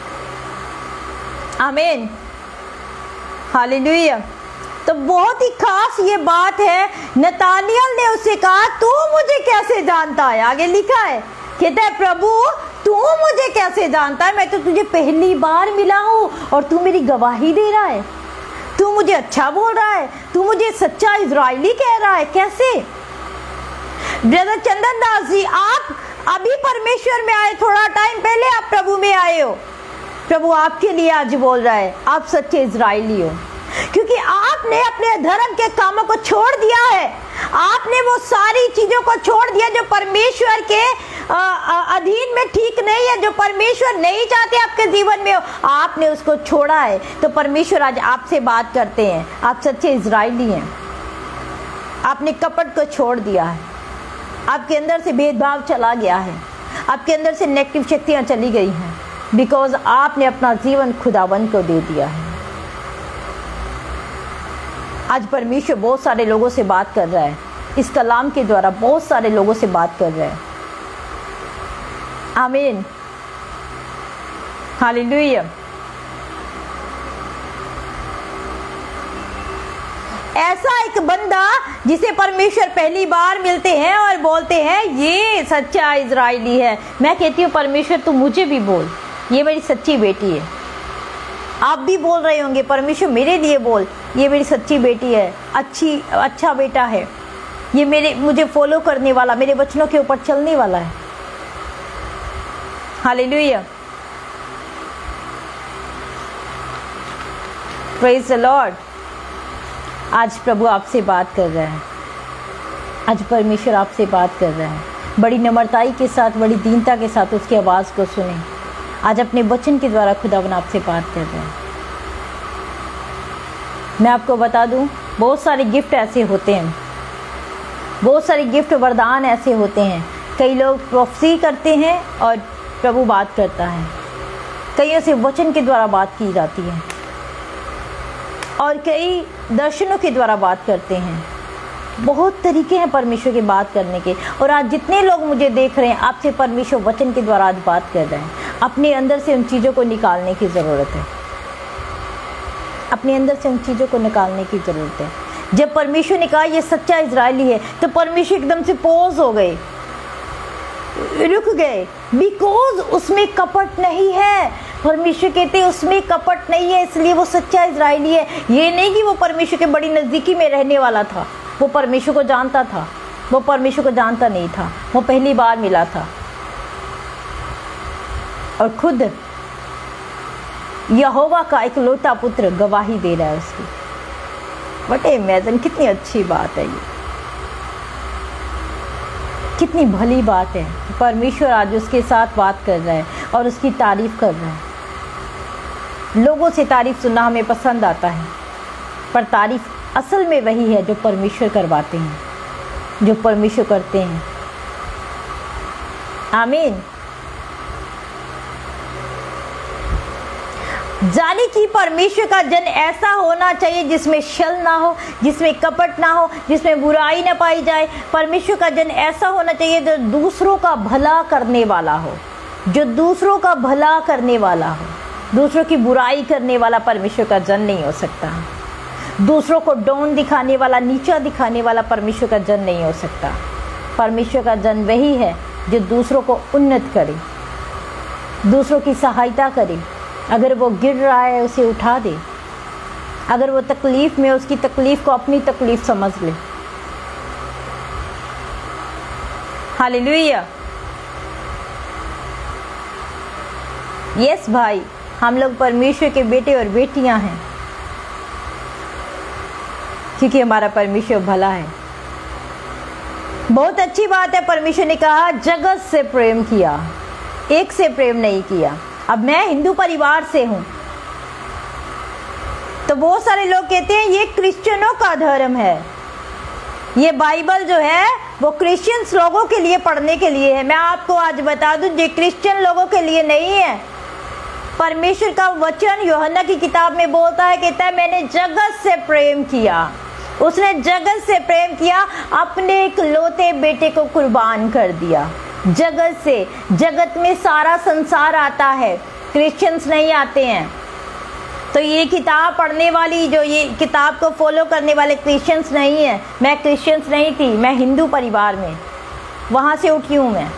Speaker 1: आमीन, हालेलुया। तो बहुत ही खास ये बात है, नतानियल ने उससे कहा तू मुझे कैसे जानता है? आगे लिखा है, कहता है प्रभु तू मुझे कैसे जानता है? मैं तो तुझे पहली बार मिला हूँ और तू मेरी गवाही दे रहा है, तू मुझे अच्छा बोल रहा है, तू मुझे सच्चा इजरायली कह रहा है, कैसे? ब्रदर चंदन दास जी, आप अभी परमेश्वर में आए, थोड़ा टाइम पहले आप प्रभु में आए हो। प्रभु आपके लिए आज बोल रहा है आप सच्चे इजरायली हो, क्योंकि आपने अपने धर्म के कामों को छोड़ दिया है। आपने वो सारी चीजों को छोड़ दिया जो परमेश्वर के अधीन में ठीक नहीं है, जो परमेश्वर नहीं चाहते आपके जीवन में हो, आपने उसको छोड़ा है। तो परमेश्वर आज आपसे बात करते हैं, आप सच्चे इजरायली हैं। आपने कपट को छोड़ दिया है, आपके अंदर से भेदभाव चला गया है, आपके अंदर से नेगेटिव शक्तियां चली गई हैं, बिकॉज आपने अपना जीवन खुदावंद को दे दिया है। आज परमेश्वर बहुत सारे लोगों से बात कर रहा है, इस कलाम के द्वारा बहुत सारे लोगों से बात कर रहा है। आमीन, हालेलुया। ऐसा एक बंदा जिसे परमेश्वर पहली बार मिलते हैं और बोलते हैं ये सच्चा इजरायली है। मैं कहती हूँ परमेश्वर तू मुझे भी बोल, ये मेरी सच्ची बेटी है। आप भी बोल रहे होंगे परमेश्वर मेरे लिए बोल, ये मेरी सच्ची बेटी है, अच्छा बेटा है, ये मुझे फॉलो करने वाला, मेरे वचनों के ऊपर चलने वाला है। Hallelujah, praise the Lord. आज प्रभु आपसे बात कर रहा है, आज परमेश्वर आपसे बात कर रहा है। बड़ी नम्रताई के साथ, बड़ी दीनता के साथ उसकी आवाज़ को सुने। आज अपने वचन के द्वारा खुदावन आपसे बात कर रहे हैं। मैं आपको बता दूं, बहुत सारे गिफ्ट ऐसे होते हैं, बहुत सारे गिफ्ट वरदान ऐसे होते हैं। कई लोग प्रोफेसी करते हैं और प्रभु बात करता है, कईयों से वचन के द्वारा बात की जाती है, और कई दर्शनों के द्वारा बात करते हैं। बहुत तरीके हैं परमेश्वर की बात करने के। और आज जितने लोग मुझे देख रहे हैं, आपसे परमेश्वर वचन के द्वारा आज बात कर रहे हैं। अपने अंदर से उन चीज़ों को निकालने की ज़रूरत है, अपने अंदर से उन चीज़ों को निकालने की ज़रूरत है। जब परमेश्वर ने कहा ये सच्चा इजरायली है, तो परमेश्वर एकदम से पॉज हो गए, रुक गए, बिकॉज उसमें कपट नहीं है। परमेश्वर कहते हैं उसमें कपट नहीं है, इसलिए वो सच्चा इजरायली है। ये नहीं कि वो परमेश्वर के बड़ी नज़दीकी में रहने वाला था, वो परमेश्वर को जानता था, वो परमेश्वर को जानता नहीं था, वो पहली बार मिला था। और खुद यहोवा का एक लौता पुत्र गवाही दे रहा है उसकी। बट इमेजिन, कितनी अच्छी बात है ये, कितनी भली बात है। परमेश्वर आज उसके साथ बात कर रहा है और उसकी तारीफ कर रहा है। लोगों से तारीफ सुनना हमें पसंद आता है, पर तारीफ असल में वही है जो परमेश्वर करवाते हैं, जो परमेश्वर करते हैं। आमीन। जाने कि परमेश्वर का जन ऐसा होना चाहिए जिसमें छल ना हो, जिसमें कपट ना हो, जिसमें बुराई ना पाई जाए। परमेश्वर का जन ऐसा होना चाहिए जो दूसरों का भला करने वाला हो, जो दूसरों का भला करने वाला हो। दूसरों की बुराई करने वाला परमेश्वर का जन नहीं हो सकता। दूसरों को डाउन दिखाने वाला, नीचा दिखाने वाला परमेश्वर का जन नहीं हो सकता। परमेश्वर का जन वही है जो दूसरों को उन्नत करे, दूसरों की सहायता करे। अगर वो गिर रहा है उसे उठा दे, अगर वो तकलीफ में उसकी तकलीफ को अपनी तकलीफ समझ ले। हालेलुया। यस भाई, हम लोग परमेश्वर के बेटे और बेटियां हैं क्योंकि हमारा परमेश्वर भला है। बहुत अच्छी बात है। परमेश्वर ने कहा जगत से प्रेम किया, एक से प्रेम नहीं किया। अब मैं हिंदू परिवार से हूं तो बहुत सारे लोग कहते हैं ये क्रिश्चियनों का धर्म है, ये बाइबल जो है वो क्रिश्चियंस लोगों के लिए पढ़ने के लिए है। मैं आपको आज बता दूं ये क्रिश्चियन लोगों के लिए नहीं है। परमेश्वर का वचन यूहन्ना की किताब में बोलता है, कहता है मैंने जगत से प्रेम किया। उसने जगत से प्रेम किया, अपने इकलौते बेटे को कुर्बान कर दिया। जगत से, जगत में सारा संसार आता है, क्रिश्चियंस नहीं आते हैं। तो ये किताब पढ़ने वाली, जो ये किताब को फॉलो करने वाले क्रिश्चियंस नहीं है। मैं क्रिश्चियंस नहीं थी, मैं हिंदू परिवार में, वहां से उठी हूं मैं,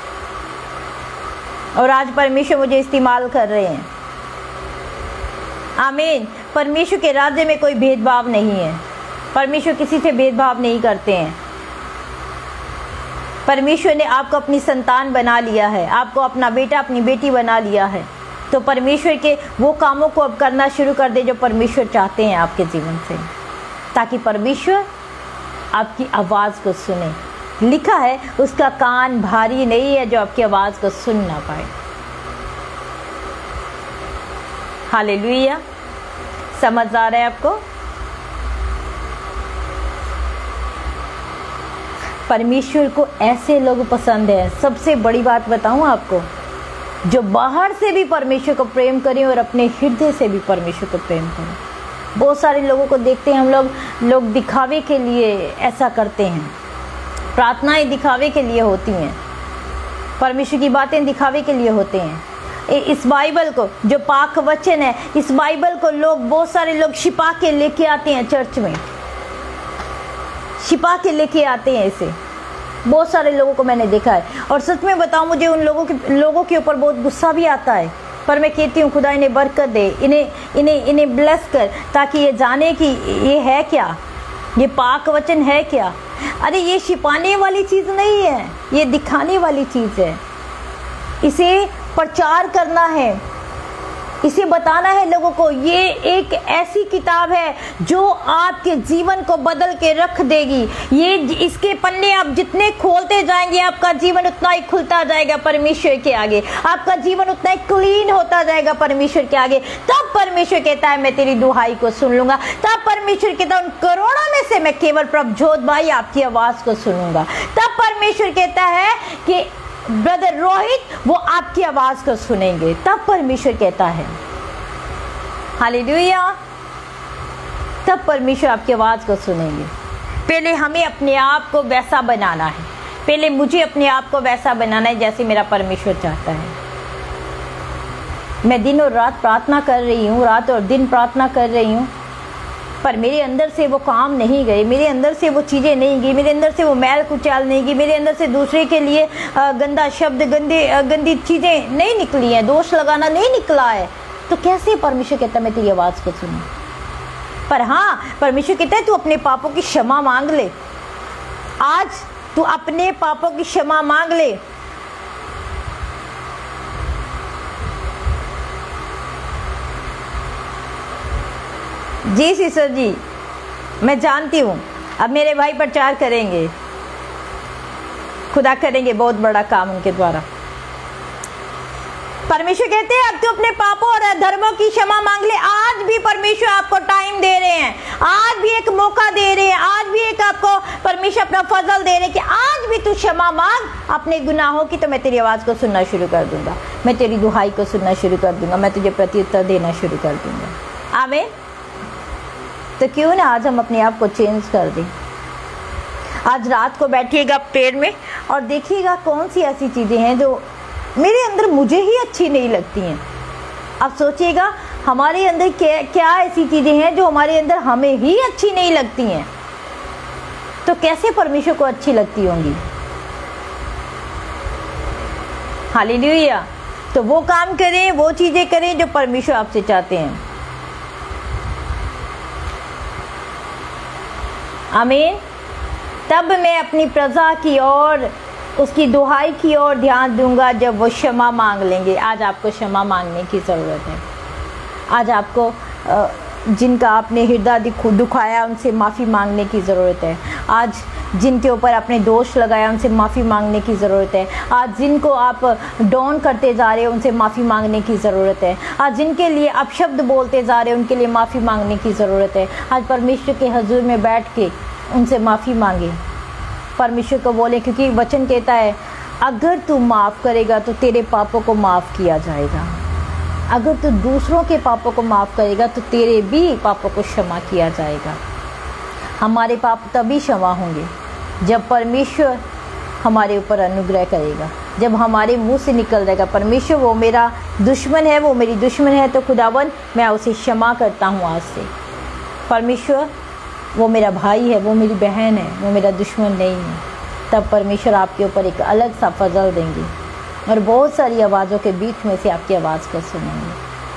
Speaker 1: और आज परमेश्वर मुझे इस्तेमाल कर रहे हैं। आमीन। परमेश्वर के राज्य में कोई भेदभाव नहीं है। परमेश्वर किसी से भेदभाव नहीं करते हैं। परमेश्वर ने आपको अपनी संतान बना लिया है, आपको अपना बेटा अपनी बेटी बना लिया है। तो परमेश्वर के वो कामों को अब करना शुरू कर दे जो परमेश्वर चाहते हैं आपके जीवन से, ताकि परमेश्वर आपकी आवाज़ को सुने। लिखा है उसका कान भारी नहीं है जो आपकी आवाज़ को सुन ना पाए। हालेलुया। समझ आ रहा है आपको? परमेश्वर को ऐसे लोग पसंद है। सबसे बड़ी बात बताऊं आपको, जो बाहर से भी परमेश्वर को प्रेम करें और अपने हृदय से भी परमेश्वर को प्रेम करें। बहुत सारे लोगों को देखते हैं हम लोग दिखावे के लिए ऐसा करते हैं। प्रार्थनाएं दिखावे के लिए होती हैं, परमेश्वर की बातें दिखावे के लिए होते हैं। इस बाइबल को, जो पाक वचन है, इस बाइबल को लोग, बहुत सारे लोग छिपा के लेके आते हैं चर्च में, छिपा के लेके आते हैं इसे। बहुत सारे लोगों को मैंने देखा है, और सच में बताऊं मुझे उन लोगों के ऊपर बहुत गुस्सा भी आता है। पर मैं कहती हूँ खुदा इन्हें बरकत दे, इन्हें ब्लेस कर, ताकि ये जाने कि ये है क्या, ये पाक वचन है क्या। अरे ये छिपाने वाली चीज़ नहीं है, ये दिखाने वाली चीज़ है। इसे प्रचार करना है, इसे बताना है लोगों को। ये एक ऐसी किताब है जो आपके जीवन को बदल के रख देगी। ये इसके पन्ने आप जितने खोलते जाएंगे, आपका जीवन उतना ही खुलता जाएगा परमेश्वर के आगे, आपका जीवन उतना ही क्लीन होता जाएगा परमेश्वर के आगे। तब परमेश्वर कहता है मैं तेरी दुहाई को सुन लूंगा। तब परमेश्वर कहता है उन करोड़ों में से मैं केवल प्रभजोत भाई आपकी आवाज को सुनूंगा। तब परमेश्वर कहता है कि ब्रदर रोहित वो आपकी आवाज को सुनेंगे। तब परमेश्वर कहता है हालेलुया, तब परमेश्वर आपकी आवाज को सुनेंगे। पहले हमें अपने आप को वैसा बनाना है, पहले मुझे अपने आप को वैसा बनाना है जैसे मेरा परमेश्वर चाहता है। मैं दिन और रात प्रार्थना कर रही हूँ, रात और दिन प्रार्थना कर रही हूँ, पर मेरे अंदर से वो काम नहीं गए, मेरे अंदर से वो चीज़ें नहीं गई, मेरे अंदर से वो मैल कुचाल नहीं गई, मेरे अंदर से दूसरे के लिए गंदा शब्द, गंदी चीज़ें नहीं निकली हैं, दोष लगाना नहीं निकला है। तो कैसे परमेश्वर कहता है मैं तेरी आवाज़ को सुनूं? पर हाँ, परमेश्वर कहता है तू अपने पापों की क्षमा मांग ले। आज तू अपने पापों की क्षमा मांग ले। जी सिस्टर जी, मैं जानती हूँ अब मेरे भाई प्रचार करेंगे, खुदा करेंगे बहुत बड़ा काम उनके द्वारा। परमेश्वर कहते हैं अब तू अपने पापों और अधर्मों की क्षमा मांग ले। आज भी परमेश्वर आपको टाइम दे रहे हैं, आज भी एक मौका दे रहे हैं, आज भी एक आपको परमेश्वर अपना फजल दे रहे हैं कि आज भी तू क्षमा मांग अपने गुनाहों की, तो मैं तेरी आवाज़ को सुनना शुरू कर दूंगा, मैं तेरी दुहाई को सुनना शुरू कर दूंगा, मैं तुझे प्रत्युत्तर देना शुरू कर दूंगा। आमीन। तो क्यों ना आज हम अपने आप को चेंज कर दें। आज रात को बैठिएगा पेड़ में और देखिएगा कौन सी ऐसी चीज़ें हैं जो मेरे अंदर मुझे ही अच्छी नहीं लगती हैं। अब सोचिएगा हमारे अंदर क्या ऐसी चीज़ें हैं जो हमारे अंदर हमें ही अच्छी नहीं लगती हैं, तो कैसे परमेश्वर को अच्छी लगती होंगी। हालेलुया। तो वो काम करें, वो चीज़ें करें जो परमेश्वर आपसे चाहते हैं। आमीन। तब मैं अपनी प्रजा की ओर, उसकी दुहाई की ओर ध्यान दूंगा जब वो क्षमा मांग लेंगे। आज आपको क्षमा मांगने की ज़रूरत है। आज आपको जिनका आपने हृदय दुखाया उनसे माफ़ी मांगने की ज़रूरत है। आज जिनके ऊपर आपने दोष लगाया उनसे माफ़ी मांगने की ज़रूरत है। आज जिनको आप डाउन करते जा रहे हो उनसे माफ़ी मांगने की ज़रूरत है। आज जिनके लिए आप शब्द बोलते जा रहे हो उनके लिए माफ़ी मांगने की ज़रूरत है। आज परमेश्वर के हजूर में बैठ के उनसे माफ़ी मांगे, परमेश्वर को बोले, क्योंकि वचन कहता है अगर तू माफ़ करेगा तो तेरे पापों को माफ़ किया जाएगा। अगर तू दूसरों के पापों को माफ़ करेगा तो तेरे भी पापों को क्षमा किया जाएगा। हमारे पाप तभी क्षमा होंगे जब परमेश्वर हमारे ऊपर अनुग्रह करेगा, जब हमारे मुंह से निकल जाएगा परमेश्वर वो मेरा दुश्मन है, वो मेरी दुश्मन है, तो खुदावन मैं उसे क्षमा करता हूँ आज से। परमेश्वर वो मेरा भाई है, वो मेरी बहन है, वो मेरा दुश्मन नहीं है। तब परमेश्वर आपके ऊपर एक अलग सा फजल देंगे और बहुत सारी आवाज़ों के बीच में से आपकी आवाज़ को सुनेंगे।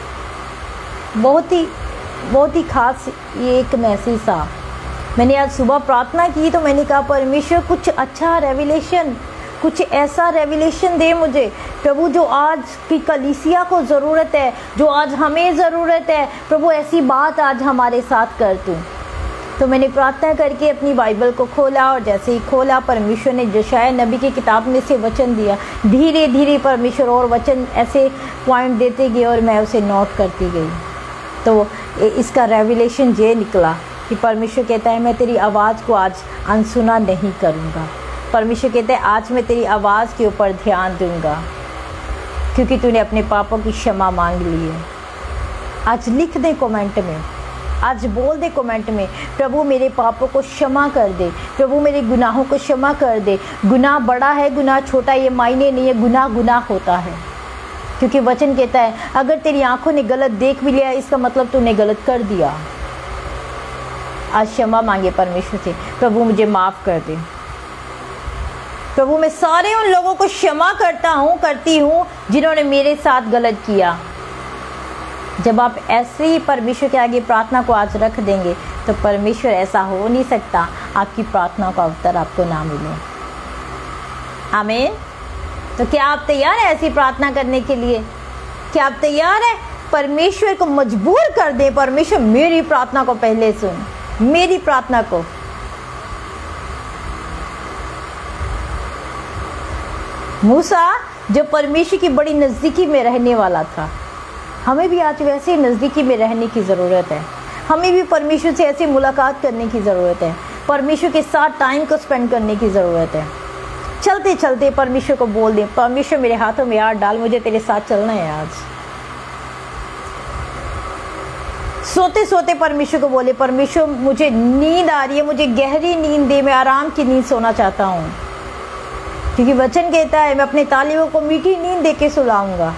Speaker 1: बहुत ही खास ये एक मैसेज था। मैंने आज सुबह प्रार्थना की तो मैंने कहा परमेश्वर कुछ अच्छा रेवलेशन, कुछ ऐसा रेवलेशन दे मुझे प्रभु, जो आज की कलीसिया को ज़रूरत है, जो आज हमें ज़रूरत है। प्रभु ऐसी बात आज हमारे साथ कर तू। तो मैंने प्रार्थना करके अपनी बाइबल को खोला और जैसे ही खोला परमेश्वर ने यशायाह नबी की किताब में से वचन दिया। धीरे धीरे परमेश्वर और वचन ऐसे पॉइंट देते गए और मैं उसे नोट करती गई। तो इसका रेवलेशन ये निकला कि परमेश्वर कहता है मैं तेरी आवाज़ को आज अनसुना नहीं करूँगा। परमेश्वर कहता है आज मैं तेरी आवाज़ के ऊपर ध्यान दूँगा क्योंकि तूने अपने पापों की क्षमा मांग ली है। आज लिख दे कमेंट में, आज बोल दे कमेंट में, प्रभु मेरे पापों को क्षमा कर दे, प्रभु मेरे गुनाहों को क्षमा कर दे। गुनाह बड़ा है, गुनाह छोटा, ये मायने नहीं है, गुनाह गुनाह होता है। क्योंकि वचन कहता है अगर तेरी आंखों ने गलत देख भी लिया इसका मतलब तूने गलत कर दिया। आज क्षमा मांगे परमेश्वर से, प्रभु मुझे माफ़ कर दे। प्रभु मैं सारे उन लोगों को क्षमा करती हूँ जिन्होंने मेरे साथ गलत किया। जब आप ऐसे ही परमेश्वर के आगे प्रार्थना को आज रख देंगे तो परमेश्वर, ऐसा हो नहीं सकता आपकी प्रार्थना का उत्तर आपको ना मिले। आमीन। तो क्या आप तैयार हैं ऐसी प्रार्थना करने के लिए? क्या आप तैयार हैं? परमेश्वर को मजबूर कर दे, परमेश्वर मेरी प्रार्थना को पहले सुन, मेरी प्रार्थना को। मूसा जो परमेश्वर की बड़ी नज़दीकी में रहने वाला था, हमें भी आज वैसे नज़दीकी में रहने की ज़रूरत है। हमें भी परमेश्वर से ऐसे मुलाकात करने की ज़रूरत है, परमेश्वर के साथ टाइम को स्पेंड करने की ज़रूरत है। चलते चलते परमेश्वर को बोल दें, परमेश्वर मेरे हाथों में हाथ डाल, मुझे तेरे साथ चलना है आज। सोते सोते परमेश्वर को बोले, परमेश्वर मुझे नींद आ रही है, मुझे गहरी नींद दे, मैं आराम की नींद सोना चाहता हूँ। क्योंकि वचन कहता है मैं अपने तालियों को मीठी नींद दे के सुलाऊंगा।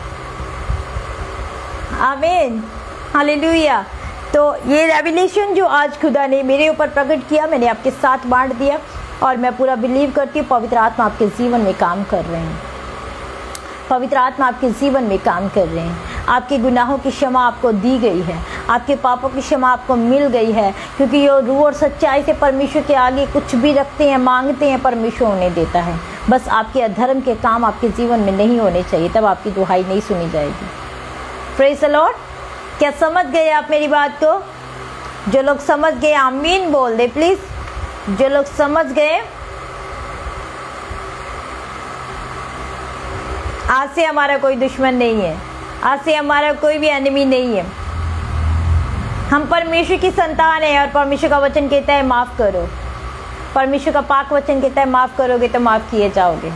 Speaker 1: आमीन, हालेलुया। तो ये रेवलेशन जो आज खुदा ने मेरे ऊपर प्रकट किया, मैंने आपके साथ बांट दिया और मैं पूरा बिलीव करती हूँ पवित्र आत्मा आपके जीवन में काम कर रहे हैं। पवित्र आत्मा आपके जीवन में काम कर रहे हैं। आपके गुनाहों की क्षमा आपको दी गई है, आपके पापों की क्षमा आपको मिल गई है। क्योंकि ये रूह और सच्चाई से परमेश्वर के आगे कुछ भी रखते हैं, मांगते हैं, परमेश्वर उन्हें देता है। बस आपके अधर्म के काम आपके जीवन में नहीं होने चाहिए, तब आपकी दुहाई नहीं सुनी जाएगी। Praise the Lord. क्या समझ गए आप मेरी बात को? जो लोग समझ गए आमीन बोल दे प्लीज़। जो लोग समझ गए आज से हमारा कोई दुश्मन नहीं है, आज से हमारा कोई भी एनिमी नहीं है। हम परमेश्वर की संतान है और परमेश्वर का वचन कहता है माफ़ करो। परमेश्वर का पाक वचन कहता है माफ़ करोगे तो माफ़ किए जाओगे।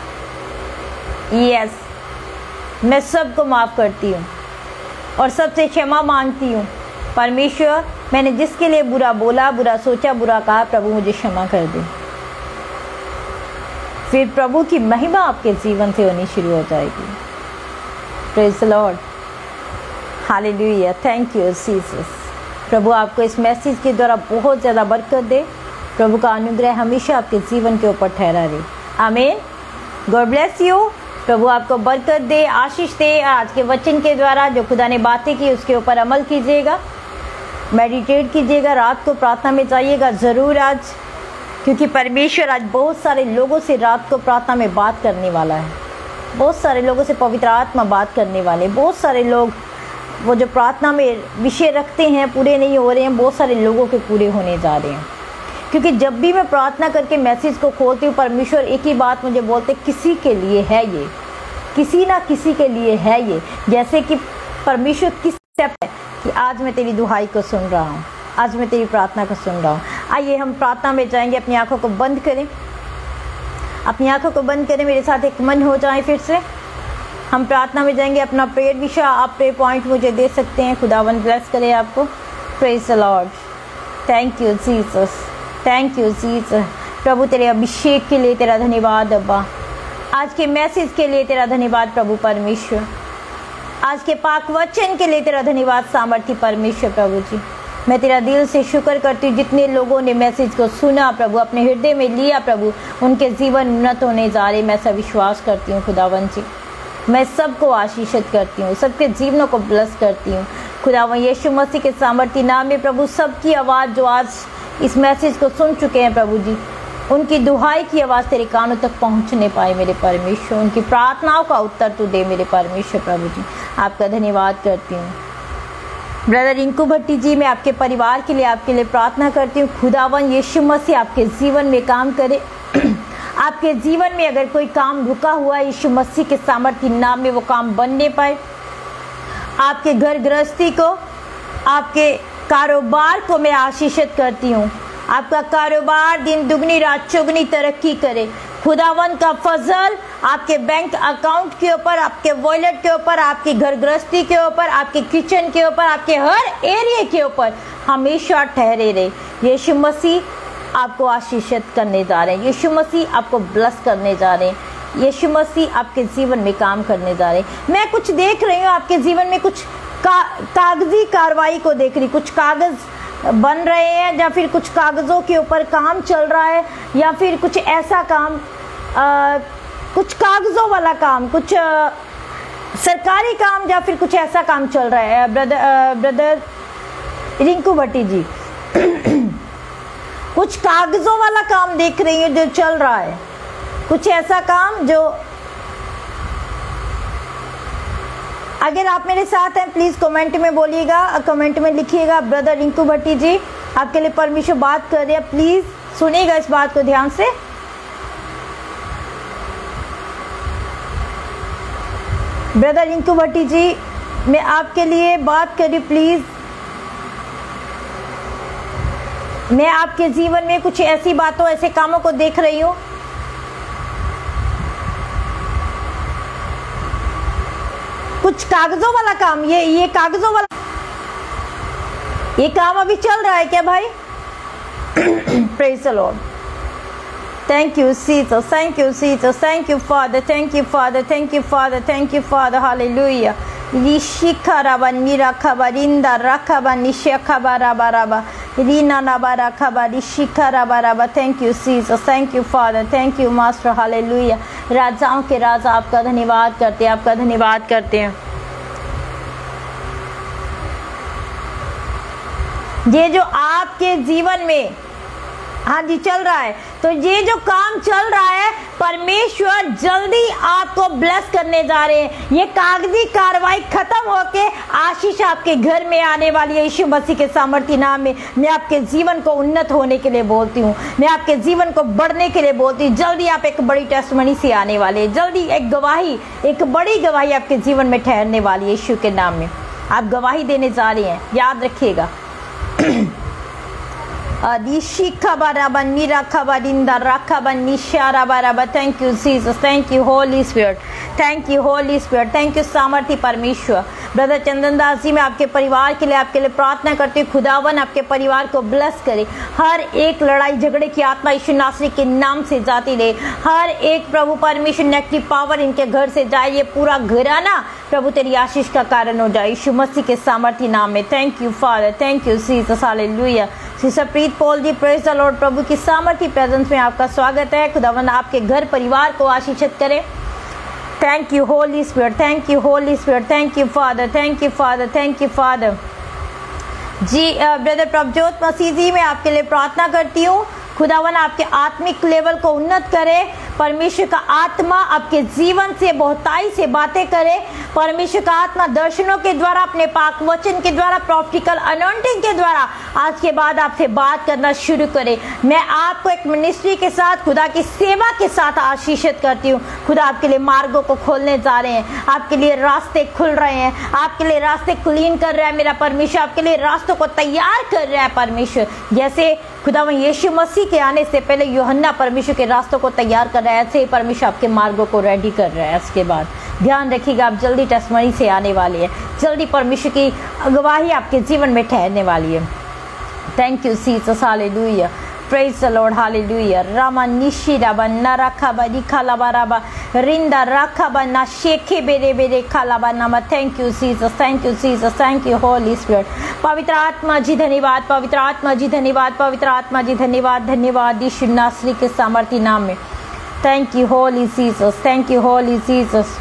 Speaker 1: यस, मैं सबको माफ़ करती हूँ और सबसे क्षमा मांगती हूँ। परमेश्वर, मैंने जिसके लिए बुरा बोला, बुरा सोचा, बुरा कहा, प्रभु मुझे क्षमा कर दे। फिर प्रभु की महिमा आपके जीवन से होनी शुरू हो जाएगी। Praise the Lord, hallelujah, thank you Jesus. प्रभु आपको इस मैसेज के द्वारा बहुत ज़्यादा बरकत दे। प्रभु का अनुग्रह हमेशा आपके जीवन के ऊपर ठहरा रहे। आमीन। God bless you. प्रभु आपको बरकत दे, आशीष दे। आज के वचन के द्वारा जो खुदा ने बातें की उसके ऊपर अमल कीजिएगा, मेडिटेट कीजिएगा, रात को प्रार्थना में जाइएगा ज़रूर आज, क्योंकि परमेश्वर आज बहुत सारे लोगों से रात को प्रार्थना में बात करने वाला है। बहुत सारे लोगों से पवित्र आत्मा बात करने वाले। बहुत सारे लोग वो जो प्रार्थना में विषय रखते हैं पूरे नहीं हो रहे हैं, बहुत सारे लोगों के पूरे होने जा रहे हैं। क्योंकि जब भी मैं प्रार्थना करके मैसेज को खोलती हूँ, परमेश्वर एक ही बात मुझे बोलते, किसी के लिए है ये, किसी ना किसी के लिए है ये। जैसे कि परमेश्वर किस स्टेप है कि आज मैं तेरी दुहाई को सुन रहा हूँ, आज मैं तेरी प्रार्थना को सुन रहा हूँ। आइए हम प्रार्थना में जाएंगे। अपनी आंखों को बंद करें, अपनी आंखों को बंद करें, मेरे साथ एक मन हो जाए। फिर से हम प्रार्थना में जाएंगे। अपना प्रेयर विषय आप प्रेयर पॉइंट मुझे दे सकते हैं। खुदावन ब्लेस करे आपको। Praise the Lord, thank you Jesus, thank you Jesus. प्रभु तेरे अभिषेक के लिए तेरा धन्यवाद अब्बा, आज के मैसेज के लिए तेरा धन्यवाद प्रभु परमेश्वर, आज के पाक वचन के लिए तेरा धन्यवाद सामर्थ्य परमेश्वर। प्रभु जी, मैं तेरा दिल से शुक्र करती हूँ जितने लोगों ने मैसेज को सुना प्रभु, अपने हृदय में लिया प्रभु, उनके जीवन उन्नत होने जा रहे। मैं सब विश्वास करती हूँ खुदावन जी। मैं सबको आशीषित करती हूँ, सबके जीवनों को ब्लेस करती हूँ खुदावन यीशु मसीह के सामर्थ्य नाम में। प्रभु सबकी आवाज़ जो आज इस मैसेज को सुन चुके हैं प्रभु जी, उनकी दुहाई की आवाज़ तेरे कानों तक पहुँचने पाए मेरे परमेश्वर। उनकी प्रार्थनाओं का उत्तर तू दे मेरे परमेश्वर। प्रभु जी आपका धन्यवाद करती हूँ। ब्रदर रिंकू भट्टी जी, मैं आपके परिवार के लिए प्रार्थना करती हूँ। खुदावन यीशु मसीह आपके जीवन में काम करे। आपके जीवन में अगर कोई काम रुका हुआ है, यीशु मसीह के सामर्थ्य नाम में वो काम बनने पाए। आपके घर गृहस्थी को, आपके कारोबार को मैं आशीषित करती हूँ। आपका कारोबार दिन दुगनी रात चौगनी तरक्की करे। खुदावन का फजल आपके बैंक अकाउंट के ऊपर, आपके वॉलेट के ऊपर, आपकी घर गृहस्थी के ऊपर, आपके किचन के ऊपर, आपके हर एरिया के ऊपर हमेशा ठहरे रहे। यीशु मसीह आपको आशीषित करने जा रहे हैं। यीशु मसीह आपको ब्लेस करने जा रहे हैं। यीशु मसीह आपके जीवन में काम करने जा रहे हैं। मैं कुछ देख रही हूँ आपके जीवन में, कुछ कागजी कार्रवाई को देख रही, कुछ कागज बन रहे हैं या फिर कुछ कागजों के ऊपर काम चल रहा है, या फिर कुछ ऐसा काम, कुछ कागजों वाला काम, कुछ सरकारी काम, या फिर कुछ ऐसा काम चल रहा है। ब्रदर रिंकू भट्टी जी, कुछ कागजों वाला काम देख रही हूँ जो चल रहा है, कुछ ऐसा काम जो, अगर आप मेरे साथ हैं प्लीज कमेंट में बोलिएगा, कमेंट में लिखिएगा। ब्रदर रिंकू भट्टी जी, आपके लिए परमेश्वर बात कर रहे हैं, प्लीज सुनिएगा इस बात को ध्यान से। ब्रदर रिंकू भट्टी जी, मैं आपके लिए बात कर रही हूँ, प्लीज। मैं आपके जीवन में कुछ ऐसी बातों, ऐसे कामों को देख रही हूँ, कुछ कागजों वाला काम, ये कागजों वाला ये काम अभी चल रहा है क्या भाई? Praise the Lord, thank you Jesus, thank you Jesus, thank you Father, thank you Father, thank you Father, thank you Father, hallelujah. रिशिखराबा निराखबा रिंदा रखबा निशखबा रबा रबा रीना नबा रखबा रिशिखराबा रबा। Thank you Jesus, thank you Father, thank you master, hallelujah. राजाओं के राजा आपका धन्यवाद करते हैं, आपका धन्यवाद करते हैं। ये जो आपके जीवन में हाँ जी चल रहा है, तो ये जो काम चल रहा है, परमेश्वर जल्दी आपको ब्लेस करने जा रहे हैं। ये कागजी कार्रवाई खत्म होके आशीष आपके घर में आने वाली है। यीशु मसीह के सामर्थ्य नाम में मैं आपके जीवन को उन्नत होने के लिए बोलती हूँ, मैं आपके जीवन को बढ़ने के लिए बोलती हूँ। जल्दी आप एक बड़ी टेस्टमनी से आने वाले हैं, जल्दी एक गवाही, एक बड़ी गवाही आपके जीवन में ठहरने वाली है। यीशु के नाम में आप गवाही देने जा रहे हैं, याद रखिएगा। Thank you Jesus, thank you Holy Spirit, thank you Holy Spirit, thank you सामर्थ्य परमेश्वर। ब्रदर चंदन दास जी, मैं आपके परिवार के लिए, आपके लिए प्रार्थना करती हूँ। खुदावन आपके परिवार को ब्लेस करे। हर एक लड़ाई झगड़े की आत्मा यीशु नासरी के नाम से जाती रहे। हर एक प्रभु परमेश्वर नेगेटिव पावर इनके घर से जाए। ये पूरा घराना प्रभु तेरी आशीष का कारण हो जाए यीशु मसीह के सामर्थ्य नाम में। Thank you Father, thank you Jesus, hallelujah. Sister Preet Paul ji, praise the Lord. प्रभु की सामर्थ्य प्रेजेंस में आपका स्वागत है। खुदावन आपके घर परिवार को आशीषित करे। Thank you Holy Spirit, thank you Holy Spirit, thank you Father, thank you Father, thank you Father. जी ब्रदर प्रभजोत मसीह जी, मैं आपके लिए प्रार्थना करती हूँ। खुदावन आपके आत्मिक लेवल को उन्नत करे। परमेश्वर का आत्मा आपके जीवन से बहुताई से बातें करे। परमेश्वर का आत्मा दर्शनों के द्वारा, अपने पाक वचन के द्वारा, प्रॉफिटिकल अनॉइंटिंग के द्वारा आज के बाद आपसे बात करना शुरू करे। मैं आपको एक मिनिस्ट्री के साथ, खुदा की सेवा के साथ आशीषित करती हूँ। खुदा आपके लिए मार्गों को खोलने जा रहे हैं, आपके लिए रास्ते खुल रहे हैं, आपके लिए रास्ते क्लीन कर रहा है मेरा परमेश्वर, आपके लिए रास्तों को तैयार कर रहा है परमेश्वर। जैसे खुदावन यीशु मसीह के आने से पहले यूहन्ना परमेश्वर के रास्तों को तैयार कर रहा है, ऐसे ही परमेश्वर आपके मार्गों को रेडी कर रहा है। इसके बाद ध्यान रखिएगा, आप जल्दी टेस्टमनी से आने वाली है, जल्दी परमेश्वर की गवाही आपके जीवन में ठहरने वाली है। Thank you Jesus, hallelujah, praise the Lord, hallelujah. रामा निशी राबा नराखा बा खालाबा राबा रिंदा राखा बा ना शेखे बेरे बेरे खालाबा नामा। Thank you Jesus, thank you Jesus, thank you Holy Spirit. पवित्र आत्मा जी धन्यवाद, पवित्र आत्मा जी धन्यवाद, पवित्र आत्मा जी धन्यवाद, धन्यवाद यीशु नासरी के सामर्थ्य नाम में। Thank you holy Jesus, thank you holy Jesus.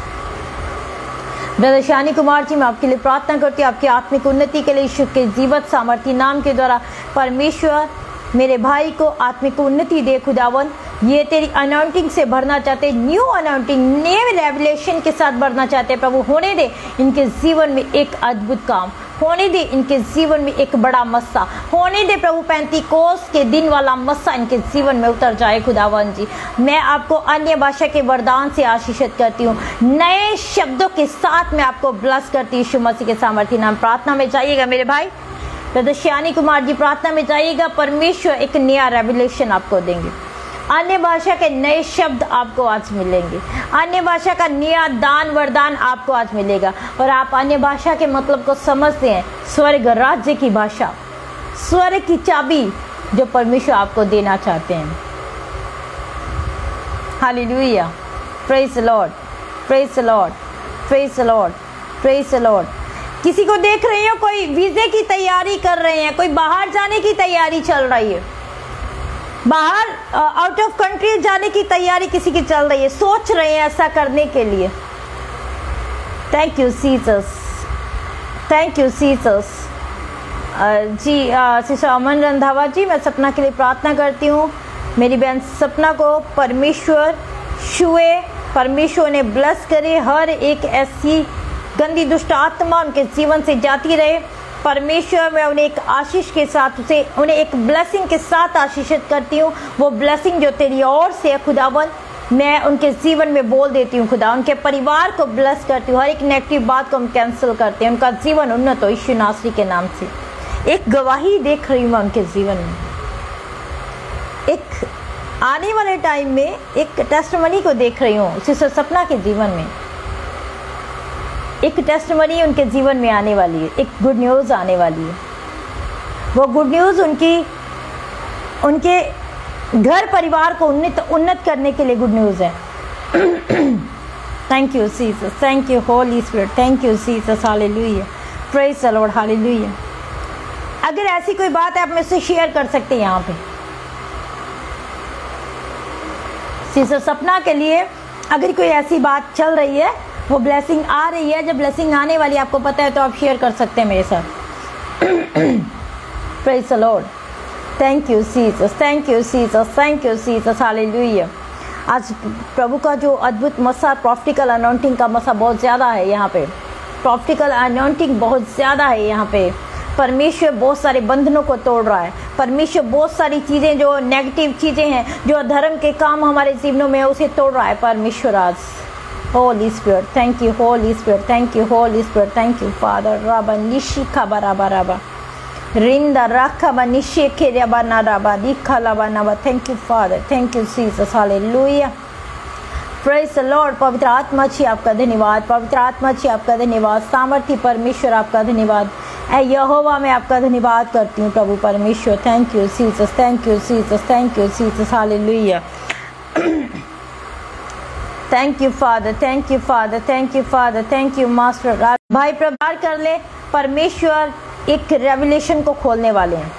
Speaker 1: Brother Shani Kumar ji, मैं आपके लिए प्रार्थना करती हूँ आपकी आत्मिक उन्नति के लिए यीशु के जीवत सामर्थ्य नाम के द्वारा। परमेश्वर मेरे भाई को आत्मिक उन्नति दे खुदावन। ये तेरी अनाउंटिंग से भरना चाहते, न्यू अनाउंटिंग, न्यू रेवलेशन के साथ भरना चाहते प्रभु। होने दे इनके जीवन में एक अद्भुत काम, होने दे इनके जीवन में एक बड़ा मस्सा, होने दे प्रभु पेंतीकोस के दिन वाला मस्सा इनके जीवन में उतर जाए खुदावन जी। मैं आपको अन्य भाषा के वरदान से आशीषित करती हूँ, नए शब्दों के साथ मैं आपको ब्लेस करती हूँ यीशु मसीह के सामर्थ्य नाम। प्रार्थना में जाइएगा मेरे भाई ब्रदर श्यानी कुमार जी, प्रार्थना में जाइएगा। परमेश्वर एक नया रेवलेशन आपको देंगे, अन्य भाषा के नए शब्द आपको आज मिलेंगे, अन्य भाषा का नया दान वरदान आपको आज मिलेगा। और आप अन्य भाषा के मतलब को समझते हैं, स्वर्ग राज्य की भाषा, स्वर्ग की चाबी जो परमेश्वर आपको देना चाहते हैं। Hallelujah, praise the Lord, praise the Lord, praise the Lord, praise the Lord. किसी को देख रही हो, कोई वीजे की तैयारी कर रहे हैं, कोई बाहर जाने की तैयारी चल रही है, बाहर आउट ऑफ कंट्री जाने की तैयारी किसी की चल रही है, सोच रहे हैं ऐसा करने के लिए। Thank you Jesus, thank you Jesus. जी सिस्टर अमन रंधावा जी, मैं सपना के लिए प्रार्थना करती हूँ। मेरी बहन सपना को परमेश्वर छुए, परमेश्वर ने ब्लेस करे। हर एक ऐसी गंदी दुष्ट आत्मा उनके जीवन से जाती रहे। परमेश्वर, मैं उन्हें एक आशीष के साथ, उन्हें एक ब्लेसिंग के साथ आशीषित करती हूँ। वो ब्लेसिंग जो तेरी ओर से है खुदावन, मैं उनके जीवन में बोल देती हूँ खुदा। उनके परिवार को ब्लेस करती हूँ, हर एक नेगेटिव बात को हम कैंसिल करते हैं। उनका जीवन उन्नत हो यीशु नासरी के नाम से। एक गवाही देख रही हूँ मैं उनके जीवन में, एक आने वाले टाइम में एक टेस्टमनी को देख रही हूँ सिस्टर सपना के जीवन में। एक टेस्टमनी उनके जीवन में आने वाली है, एक गुड न्यूज़ आने वाली है। वो गुड न्यूज़ उनके घर परिवार को उन्नत करने के लिए गुड न्यूज़ है। Thank you Jesus, thank you Holy Spirit, thank you Jesus, hallelujah, praise the Lord, hallelujah. अगर ऐसी कोई बात है आप मुझसे शेयर कर सकते हैं यहाँ पे। सिस्टर सपना के लिए अगर कोई ऐसी बात चल रही है, वो ब्लेसिंग आ रही है, जब ब्लेसिंग आने वाली आपको पता है तो आप शेयर कर सकते हैं मेरे साथ। Praise the Lord, thank you Jesus, thank you Jesus, thank you Jesus, hallelujah. आज प्रभु का जो अद्भुत मसा, प्रॉफिटिकल अनॉइंटिंग का मसा बहुत ज़्यादा है यहाँ पे। प्रॉफिटिकल अनॉइंटिंग बहुत ज़्यादा है यहाँ पे। परमेश्वर बहुत सारे बंधनों को तोड़ रहा है। परमेश्वर बहुत सारी चीज़ें जो नेगेटिव चीज़ें हैं, जो धर्म के काम हमारे जीवनों में, उसे तोड़ रहा है परमेश्वर आज। Holy Spirit, thank you Holy Spirit, thank you Holy Spirit, thank you Father. राबा निशिखा बराबा राबा रिंदा राखा बा निशेखे राबा ना राबा दिखा लाबा नाबा। Thank you Father, thank you Jesus, hallelujah. Praise the Lord. पवित्र आत्मा जी आपका धन्यवाद, पवित्र आत्मा जी आपका धन्यवाद, सामर्थ्य परमेश्वर आपका धन्यवाद। ऐ यहोवा मैं आपका धन्यवाद करती हूँ प्रभु परमेश्वर। Thank you Jesus, thank you Jesus, thank you Jesus, hallelujah. Thank you Father, thank you Father, thank you Father, thank you master. भाई प्रभार कर ले, परमेश्वर एक रेवलेशन को खोलने वाले हैं।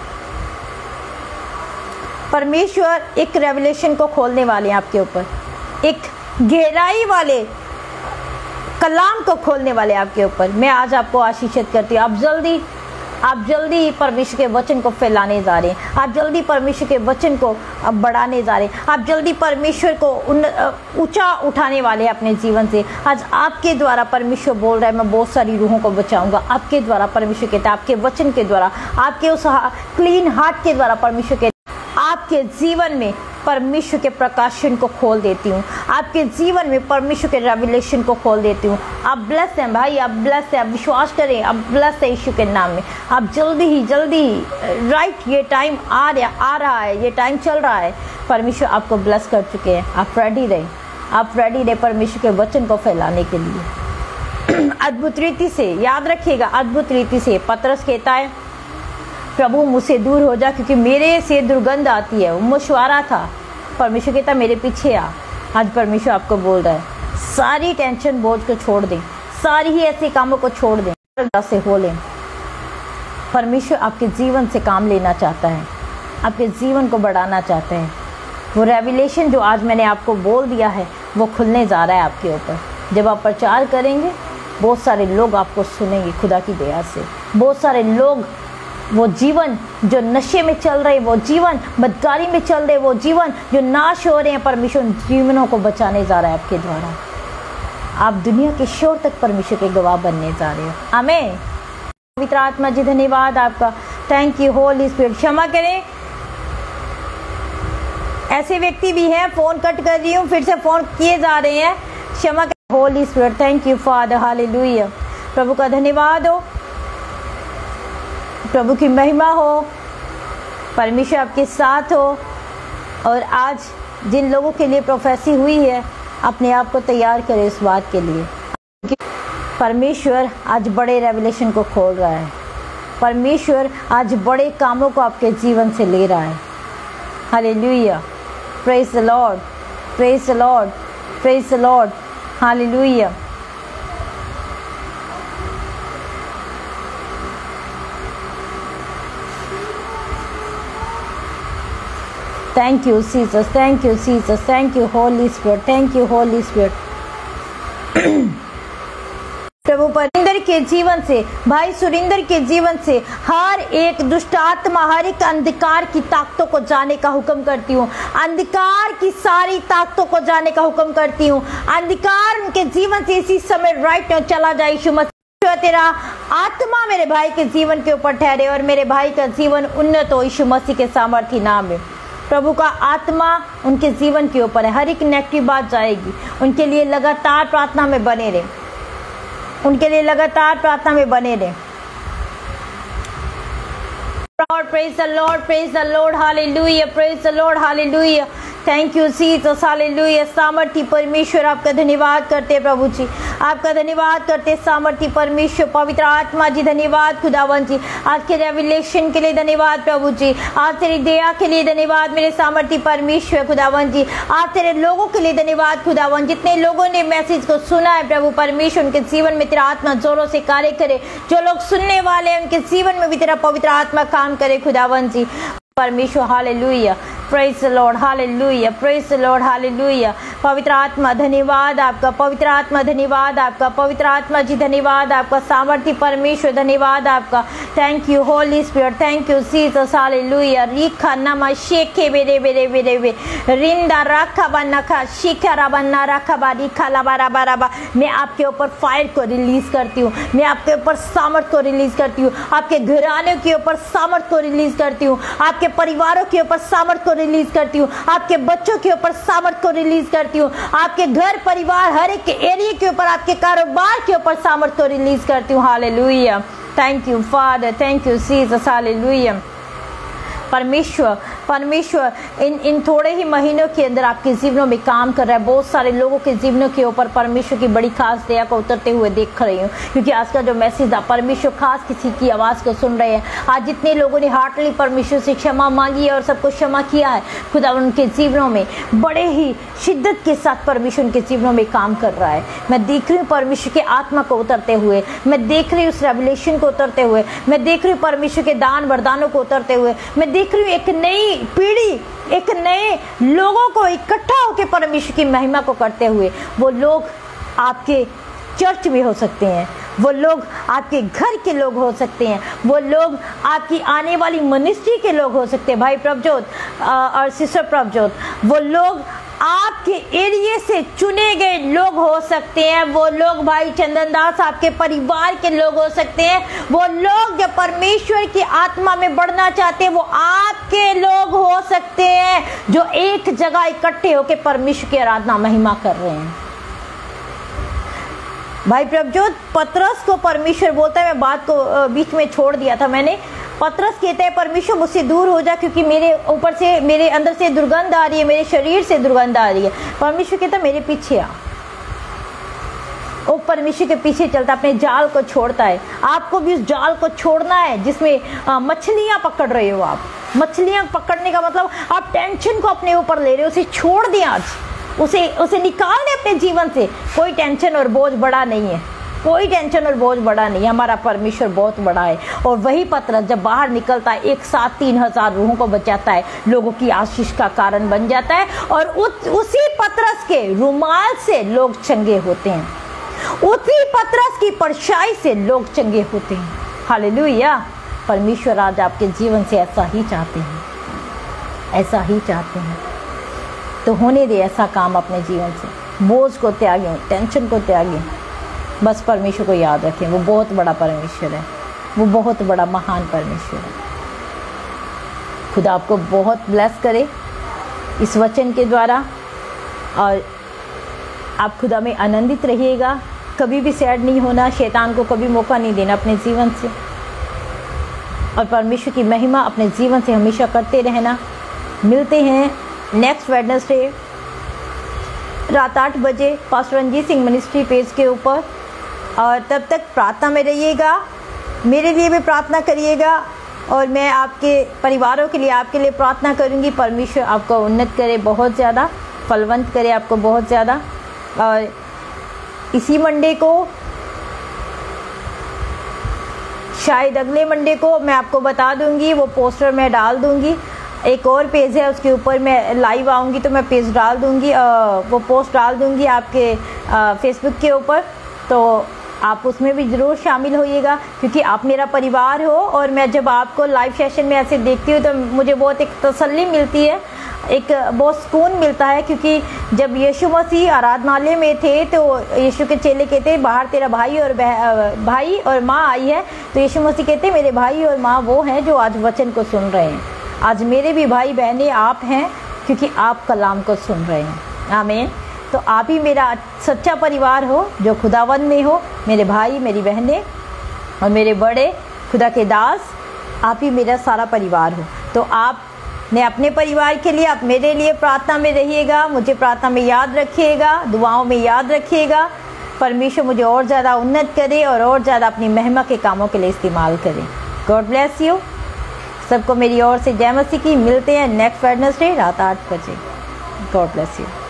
Speaker 1: परमेश्वर एक रेवलेशन को खोलने वाले हैं आपके ऊपर, एक गहराई वाले कलाम को खोलने वाले आपके ऊपर। मैं आज आपको आशीषित करती हूँ। आप जल्दी परमेश्वर के वचन को फैलाने जा रहे हैं। आप जल्दी परमेश्वर के वचन को बढ़ाने जा रहे हैं। आप जल्दी परमेश्वर को ऊंचा उठाने वाले हैं अपने जीवन से। आज आपके द्वारा परमेश्वर बोल रहा है, मैं बहुत सारी रूहों को बचाऊंगा। आपके द्वारा परमेश्वर कहता है, आपके वचन के द्वारा, आपके उस क्लीन हार्ट के द्वारा परमेश्वर कहता है, आपके जीवन में परमेश्वर के प्रकाशन को खोल देती हूँ। आपके जीवन में परमेश्वर के रेवलेशन को खोल देती हूँ। आप ब्लेस हैं भाई, आप ब्लेस हैं, आप विश्वास करें, आप ब्लेस है यीशु के नाम में। आप जल्दी ही राइट, ये टाइम आ रहा है, ये टाइम चल रहा है। परमेश्वर आपको ब्लेस कर चुके हैं। आप रेडी रहें, आप रेडी रहें परमेश्वर के वचन को फैलाने के लिए। अद्भुत रीति से याद रखिएगा, अद्भुत रीति से पतरस कहता है, प्रभु मुझसे दूर हो जा क्योंकि मेरे से दुर्गंध आती है। वो मशवारा था। परमेश्वर कहता मेरे पीछे आ। आज परमेश्वर आपको बोल रहा है, सारी टेंशन बोझ को छोड़ दें, सारी ही ऐसे कामों को छोड़ दें, से हो लें। परमेश्वर आपके जीवन से काम लेना चाहता है, आपके जीवन को बढ़ाना चाहता है। वो रेवलेशन जो आज मैंने आपको बोल दिया है, वो खुलने जा रहा है आपके ऊपर। जब आप प्रचार करेंगे, बहुत सारे लोग आपको सुनेंगे खुदा की दया से। बहुत सारे लोग वो जीवन जो नशे में चल रहे, वो जीवन बदकारी में चल रहे, वो जीवन जो नाश हो रहे हैं, परमेश्वर जीवनों को बचाने जा रहा है आपके द्वारा। आप दुनिया के शोर तक परमेश्वर के गवाह बनने जा रहे हो। आमीन। पवित्र आत्मा जी धन्यवाद आपका। Thank you Holy Spirit. क्षमा करें, ऐसे व्यक्ति भी हैं, फोन कट कर रही हूँ, फिर से फोन किए जा रहे हैं, क्षमा करें। Holy Spirit, thank you Father, hallelujah. प्रभु का धन्यवाद हो, प्रभु की महिमा हो, परमेश्वर आपके साथ हो। और आज जिन लोगों के लिए प्रोफेसी हुई है, अपने आप को तैयार करें इस बात के लिए। परमेश्वर आज बड़े रेवलेशन को खोल रहा है। परमेश्वर आज बड़े कामों को आपके जीवन से ले रहा है। Hallelujah. Praise the Lord, praise the Lord, praise the Lord, hallelujah. Thank you Jesus, thank you Jesus, thank you Holy Spirit, thank you Holy Spirit. प्रभु सुरिंदर के जीवन से, भाई सुरिंदर के जीवन से हर एक दुष्ट आत्मा, हर एक अंधकार की ताकतों को जाने का हुक्म करती हूँ। अंधकार की सारी ताकतों को जाने का हुक्म करती हूँ। अंधकार उनके जीवन से इसी समय राइट नाउ चला जाए। यीशु मसीह, तेरा आत्मा मेरे भाई के जीवन के ऊपर ठहरे और मेरे भाई का जीवन उन्नत हो यीशु मसीह के सामर्थ्य नाम में। प्रभु का आत्मा उनके जीवन के ऊपर है। हर एक नेगेटिव बात जाएगी। उनके लिए लगातार प्रार्थना में बने रहे, उनके लिए लगातार प्रार्थना में बने रहे। Praise the Lord, praise the Lord, hallelujah, praise the Lord, hallelujah. Thank you Jesus, hallelujah. सामर्थ्य परमेश्वर आपका धन्यवाद करते प्रभु जी, आपका धन्यवाद करते सामर्थ्य परमेश्वर। पवित्र आत्मा जी धन्यवाद खुदावन जी, आज के रेवलेशन के लिए धन्यवाद प्रभु जी, आज तेरी दया के लिए धन्यवाद मेरे सामर्थ्य परमेश्वर खुदावन जी। आज तेरे लोगों के लिए धन्यवाद खुदावन। जितने लोगों ने मैसेज को सुना है प्रभु परमेश्वर, उनके जीवन में तेरा आत्मा जोरों से कार्य करे। जो लोग सुनने वाले हैं उनके जीवन में भी तेरा पवित्र आत्मा काम करे खुदावन जी परमेश्वर। Hallelujah, praise the Lord, hallelujah, praise the Lord, hallelujah. पवित्र आत्मा धन्यवाद आपका, पवित्र आत्मा धन्यवाद आपका, पवित्र आत्मा जी धन्यवाद आपका, सामर्थ्य परमेश्वर धन्यवाद आपका। Thank you Holy Spirit, thank you Jesus, hallelujah. रिखा नमा शेखे बेरे बेरे बेरे बे रिंदा रखा बनखा शिखा बन्ना रखा बारी खाला बारा बारा बा। मैं आपके ऊपर फायर को रिलीज करती हूँ, मैं आपके ऊपर सामर्थ को रिलीज करती हूँ, आपके घराने के ऊपर सामर्थ को रिलीज करती हूँ, आपके परिवारों के ऊपर सामर्थ को रिलीज करती हूँ, आपके बच्चों के ऊपर सामर्थ को रिलीज करती हूँ, आपके घर परिवार हर एक एरिया के ऊपर, आपके कारोबार के ऊपर सामर्थ को रिलीज करती हूँ। Hallelujah. Thank you Father, thank you Jesus, hallelujah. परमेश्वर इन थोड़े ही महीनों के अंदर आपके जीवनों में काम कर रहा है। बहुत सारे लोगों के जीवनों के ऊपर परमेश्वर की बड़ी खास दया को उतरते हुए देख रही हूँ, क्योंकि आज का जो मैसेज था, परमेश्वर खास किसी की आवाज़ को सुन रहे हैं। आज जितने लोगों ने हार्टली परमेश्वर से क्षमा मांगी है और सबको क्षमा किया है, खुदा उनके जीवनों में बड़े ही शिद्दत के साथ परमेश्वर उनके जीवनों में काम कर रहा है। मैं देख रही हूँ परमेश्वर के आत्मा को उतरते हुए, मैं देख रही हूँ उस रेवलेशन को उतरते हुए, मैं देख रही हूँ परमेश्वर के दान वरदानों को उतरते हुए, मैं देख रही हूँ एक नई पीढ़ी, एक नए लोगों को इकट्ठा होकर परमेश्वर की महिमा को करते हुए। वो लोग आपके चर्च में हो सकते हैं, वो लोग आपके घर के लोग हो सकते हैं, वो लोग आपकी आने वाली मिनिस्ट्री के लोग हो सकते हैं, भाई प्रभजोत और सिस्टर प्रभजोत। वो लोग आपके एरिया से चुने गए लोग हो सकते हैं, वो लोग भाई चंदन दास आपके परिवार के लोग हो सकते हैं, वो लोग जो परमेश्वर की आत्मा में बढ़ना चाहते हैं वो आपके लोग हो सकते हैं, जो एक जगह इकट्ठे होकर परमेश्वर की आराधना महिमा कर रहे हैं। भाई प्रभजोत, पतरस को परमेश्वर बोलता है, मैं बात को बीच में छोड़ दिया था मैंने। पतरस कहता है परमेश्वर मुझसे दूर हो जा, क्योंकि मेरे ऊपर से, मेरे अंदर से दुर्गंध आ रही है, मेरे शरीर से दुर्गंध आ रही है। परमेश्वर कहता है मेरे पीछे आ। वो परमेश्वर के पीछे चलता, अपने जाल को छोड़ता है। आपको भी उस जाल को छोड़ना है जिसमें मछलियां पकड़ रहे हो आप। मछलियां पकड़ने का मतलब आप टेंशन को अपने ऊपर ले रहे हो, उसे छोड़ दें आज, उसे निकाल दें अपने जीवन से। कोई टेंशन और बोझ बड़ा नहीं है, कोई टेंशन और बोझ बड़ा नहीं है, हमारा परमेश्वर बहुत बड़ा है। और वही पतरस जब बाहर निकलता है, एक साथ 3000 रूहों को बचाता है, लोगों की आशीष का कारण बन जाता है, और उसी पतरस के रुमाल से लोग चंगे होते हैं, उसी पतरस की परछाई से लोग चंगे होते हैं। हालेलुया। परमेश्वर आज आपके जीवन से ऐसा ही चाहते हैं, ऐसा ही चाहते हैं। तो होने दे ऐसा काम अपने जीवन से। बोझ को त्यागें, टेंशन को त्यागें, बस परमेश्वर को याद रखें। वो बहुत बड़ा परमेश्वर है, वो बहुत बड़ा महान परमेश्वर है। खुदा आपको बहुत ब्लेस करे इस वचन के द्वारा, और आप खुदा में आनंदित रहिएगा। कभी भी सैड नहीं होना, शैतान को कभी मौका नहीं देना अपने जीवन से, और परमेश्वर की महिमा अपने जीवन से हमेशा करते रहना। मिलते हैं नेक्स्ट वेडनेसडे रात 8 बजे pastor Ranjit Singh ministry page के ऊपर। और तब तक प्रार्थना में रहिएगा, मेरे लिए भी प्रार्थना करिएगा, और मैं आपके परिवारों के लिए, आपके लिए प्रार्थना करूंगी। परमेश्वर आपको उन्नत करे, बहुत ज़्यादा फलवंत करे आपको बहुत ज़्यादा। और इसी मंडे को, शायद अगले मंडे को, मैं आपको बता दूंगी, वो पोस्टर मैं डाल दूंगी। एक और पेज है उसके ऊपर मैं लाइव आऊँगी तो मैं पेज डाल दूंगी, वो पोस्ट डाल दूंगी आपके फेसबुक के ऊपर। तो आप उसमें भी ज़रूर शामिल होइएगा, क्योंकि आप मेरा परिवार हो। और मैं जब आपको लाइव सेशन में ऐसे देखती हूँ तो मुझे बहुत एक तसल्ली मिलती है, एक बहुत सुकून मिलता है। क्योंकि जब यीशु मसीह आराधनालय में थे तो यीशु के चेले कहते बाहर तेरा भाई और माँ आई है, तो यीशु मसीह कहते मेरे भाई और माँ वो हैं जो आज वचन को सुन रहे हैं। आज मेरे भी भाई बहनें आप हैं, क्योंकि आप कलाम को सुन रहे हैं। आमीन। तो आप ही मेरा सच्चा परिवार हो जो खुदावन में हो, मेरे भाई, मेरी बहनें और मेरे बड़े खुदा के दास, आप ही मेरा सारा परिवार हो। तो आप ने अपने परिवार के लिए, आप मेरे लिए प्रार्थना में रहिएगा, मुझे प्रार्थना में याद रखिएगा, दुआओं में याद रखिएगा। परमेश्वर मुझे और ज़्यादा उन्नत करे और ज़्यादा अपनी महिमा के कामों के लिए इस्तेमाल करे। God bless you. सबको मेरी ओर से जय मसीह की। मिलते हैं नेक्स्ट वेडनेसडे रात 8 बजे। God bless you.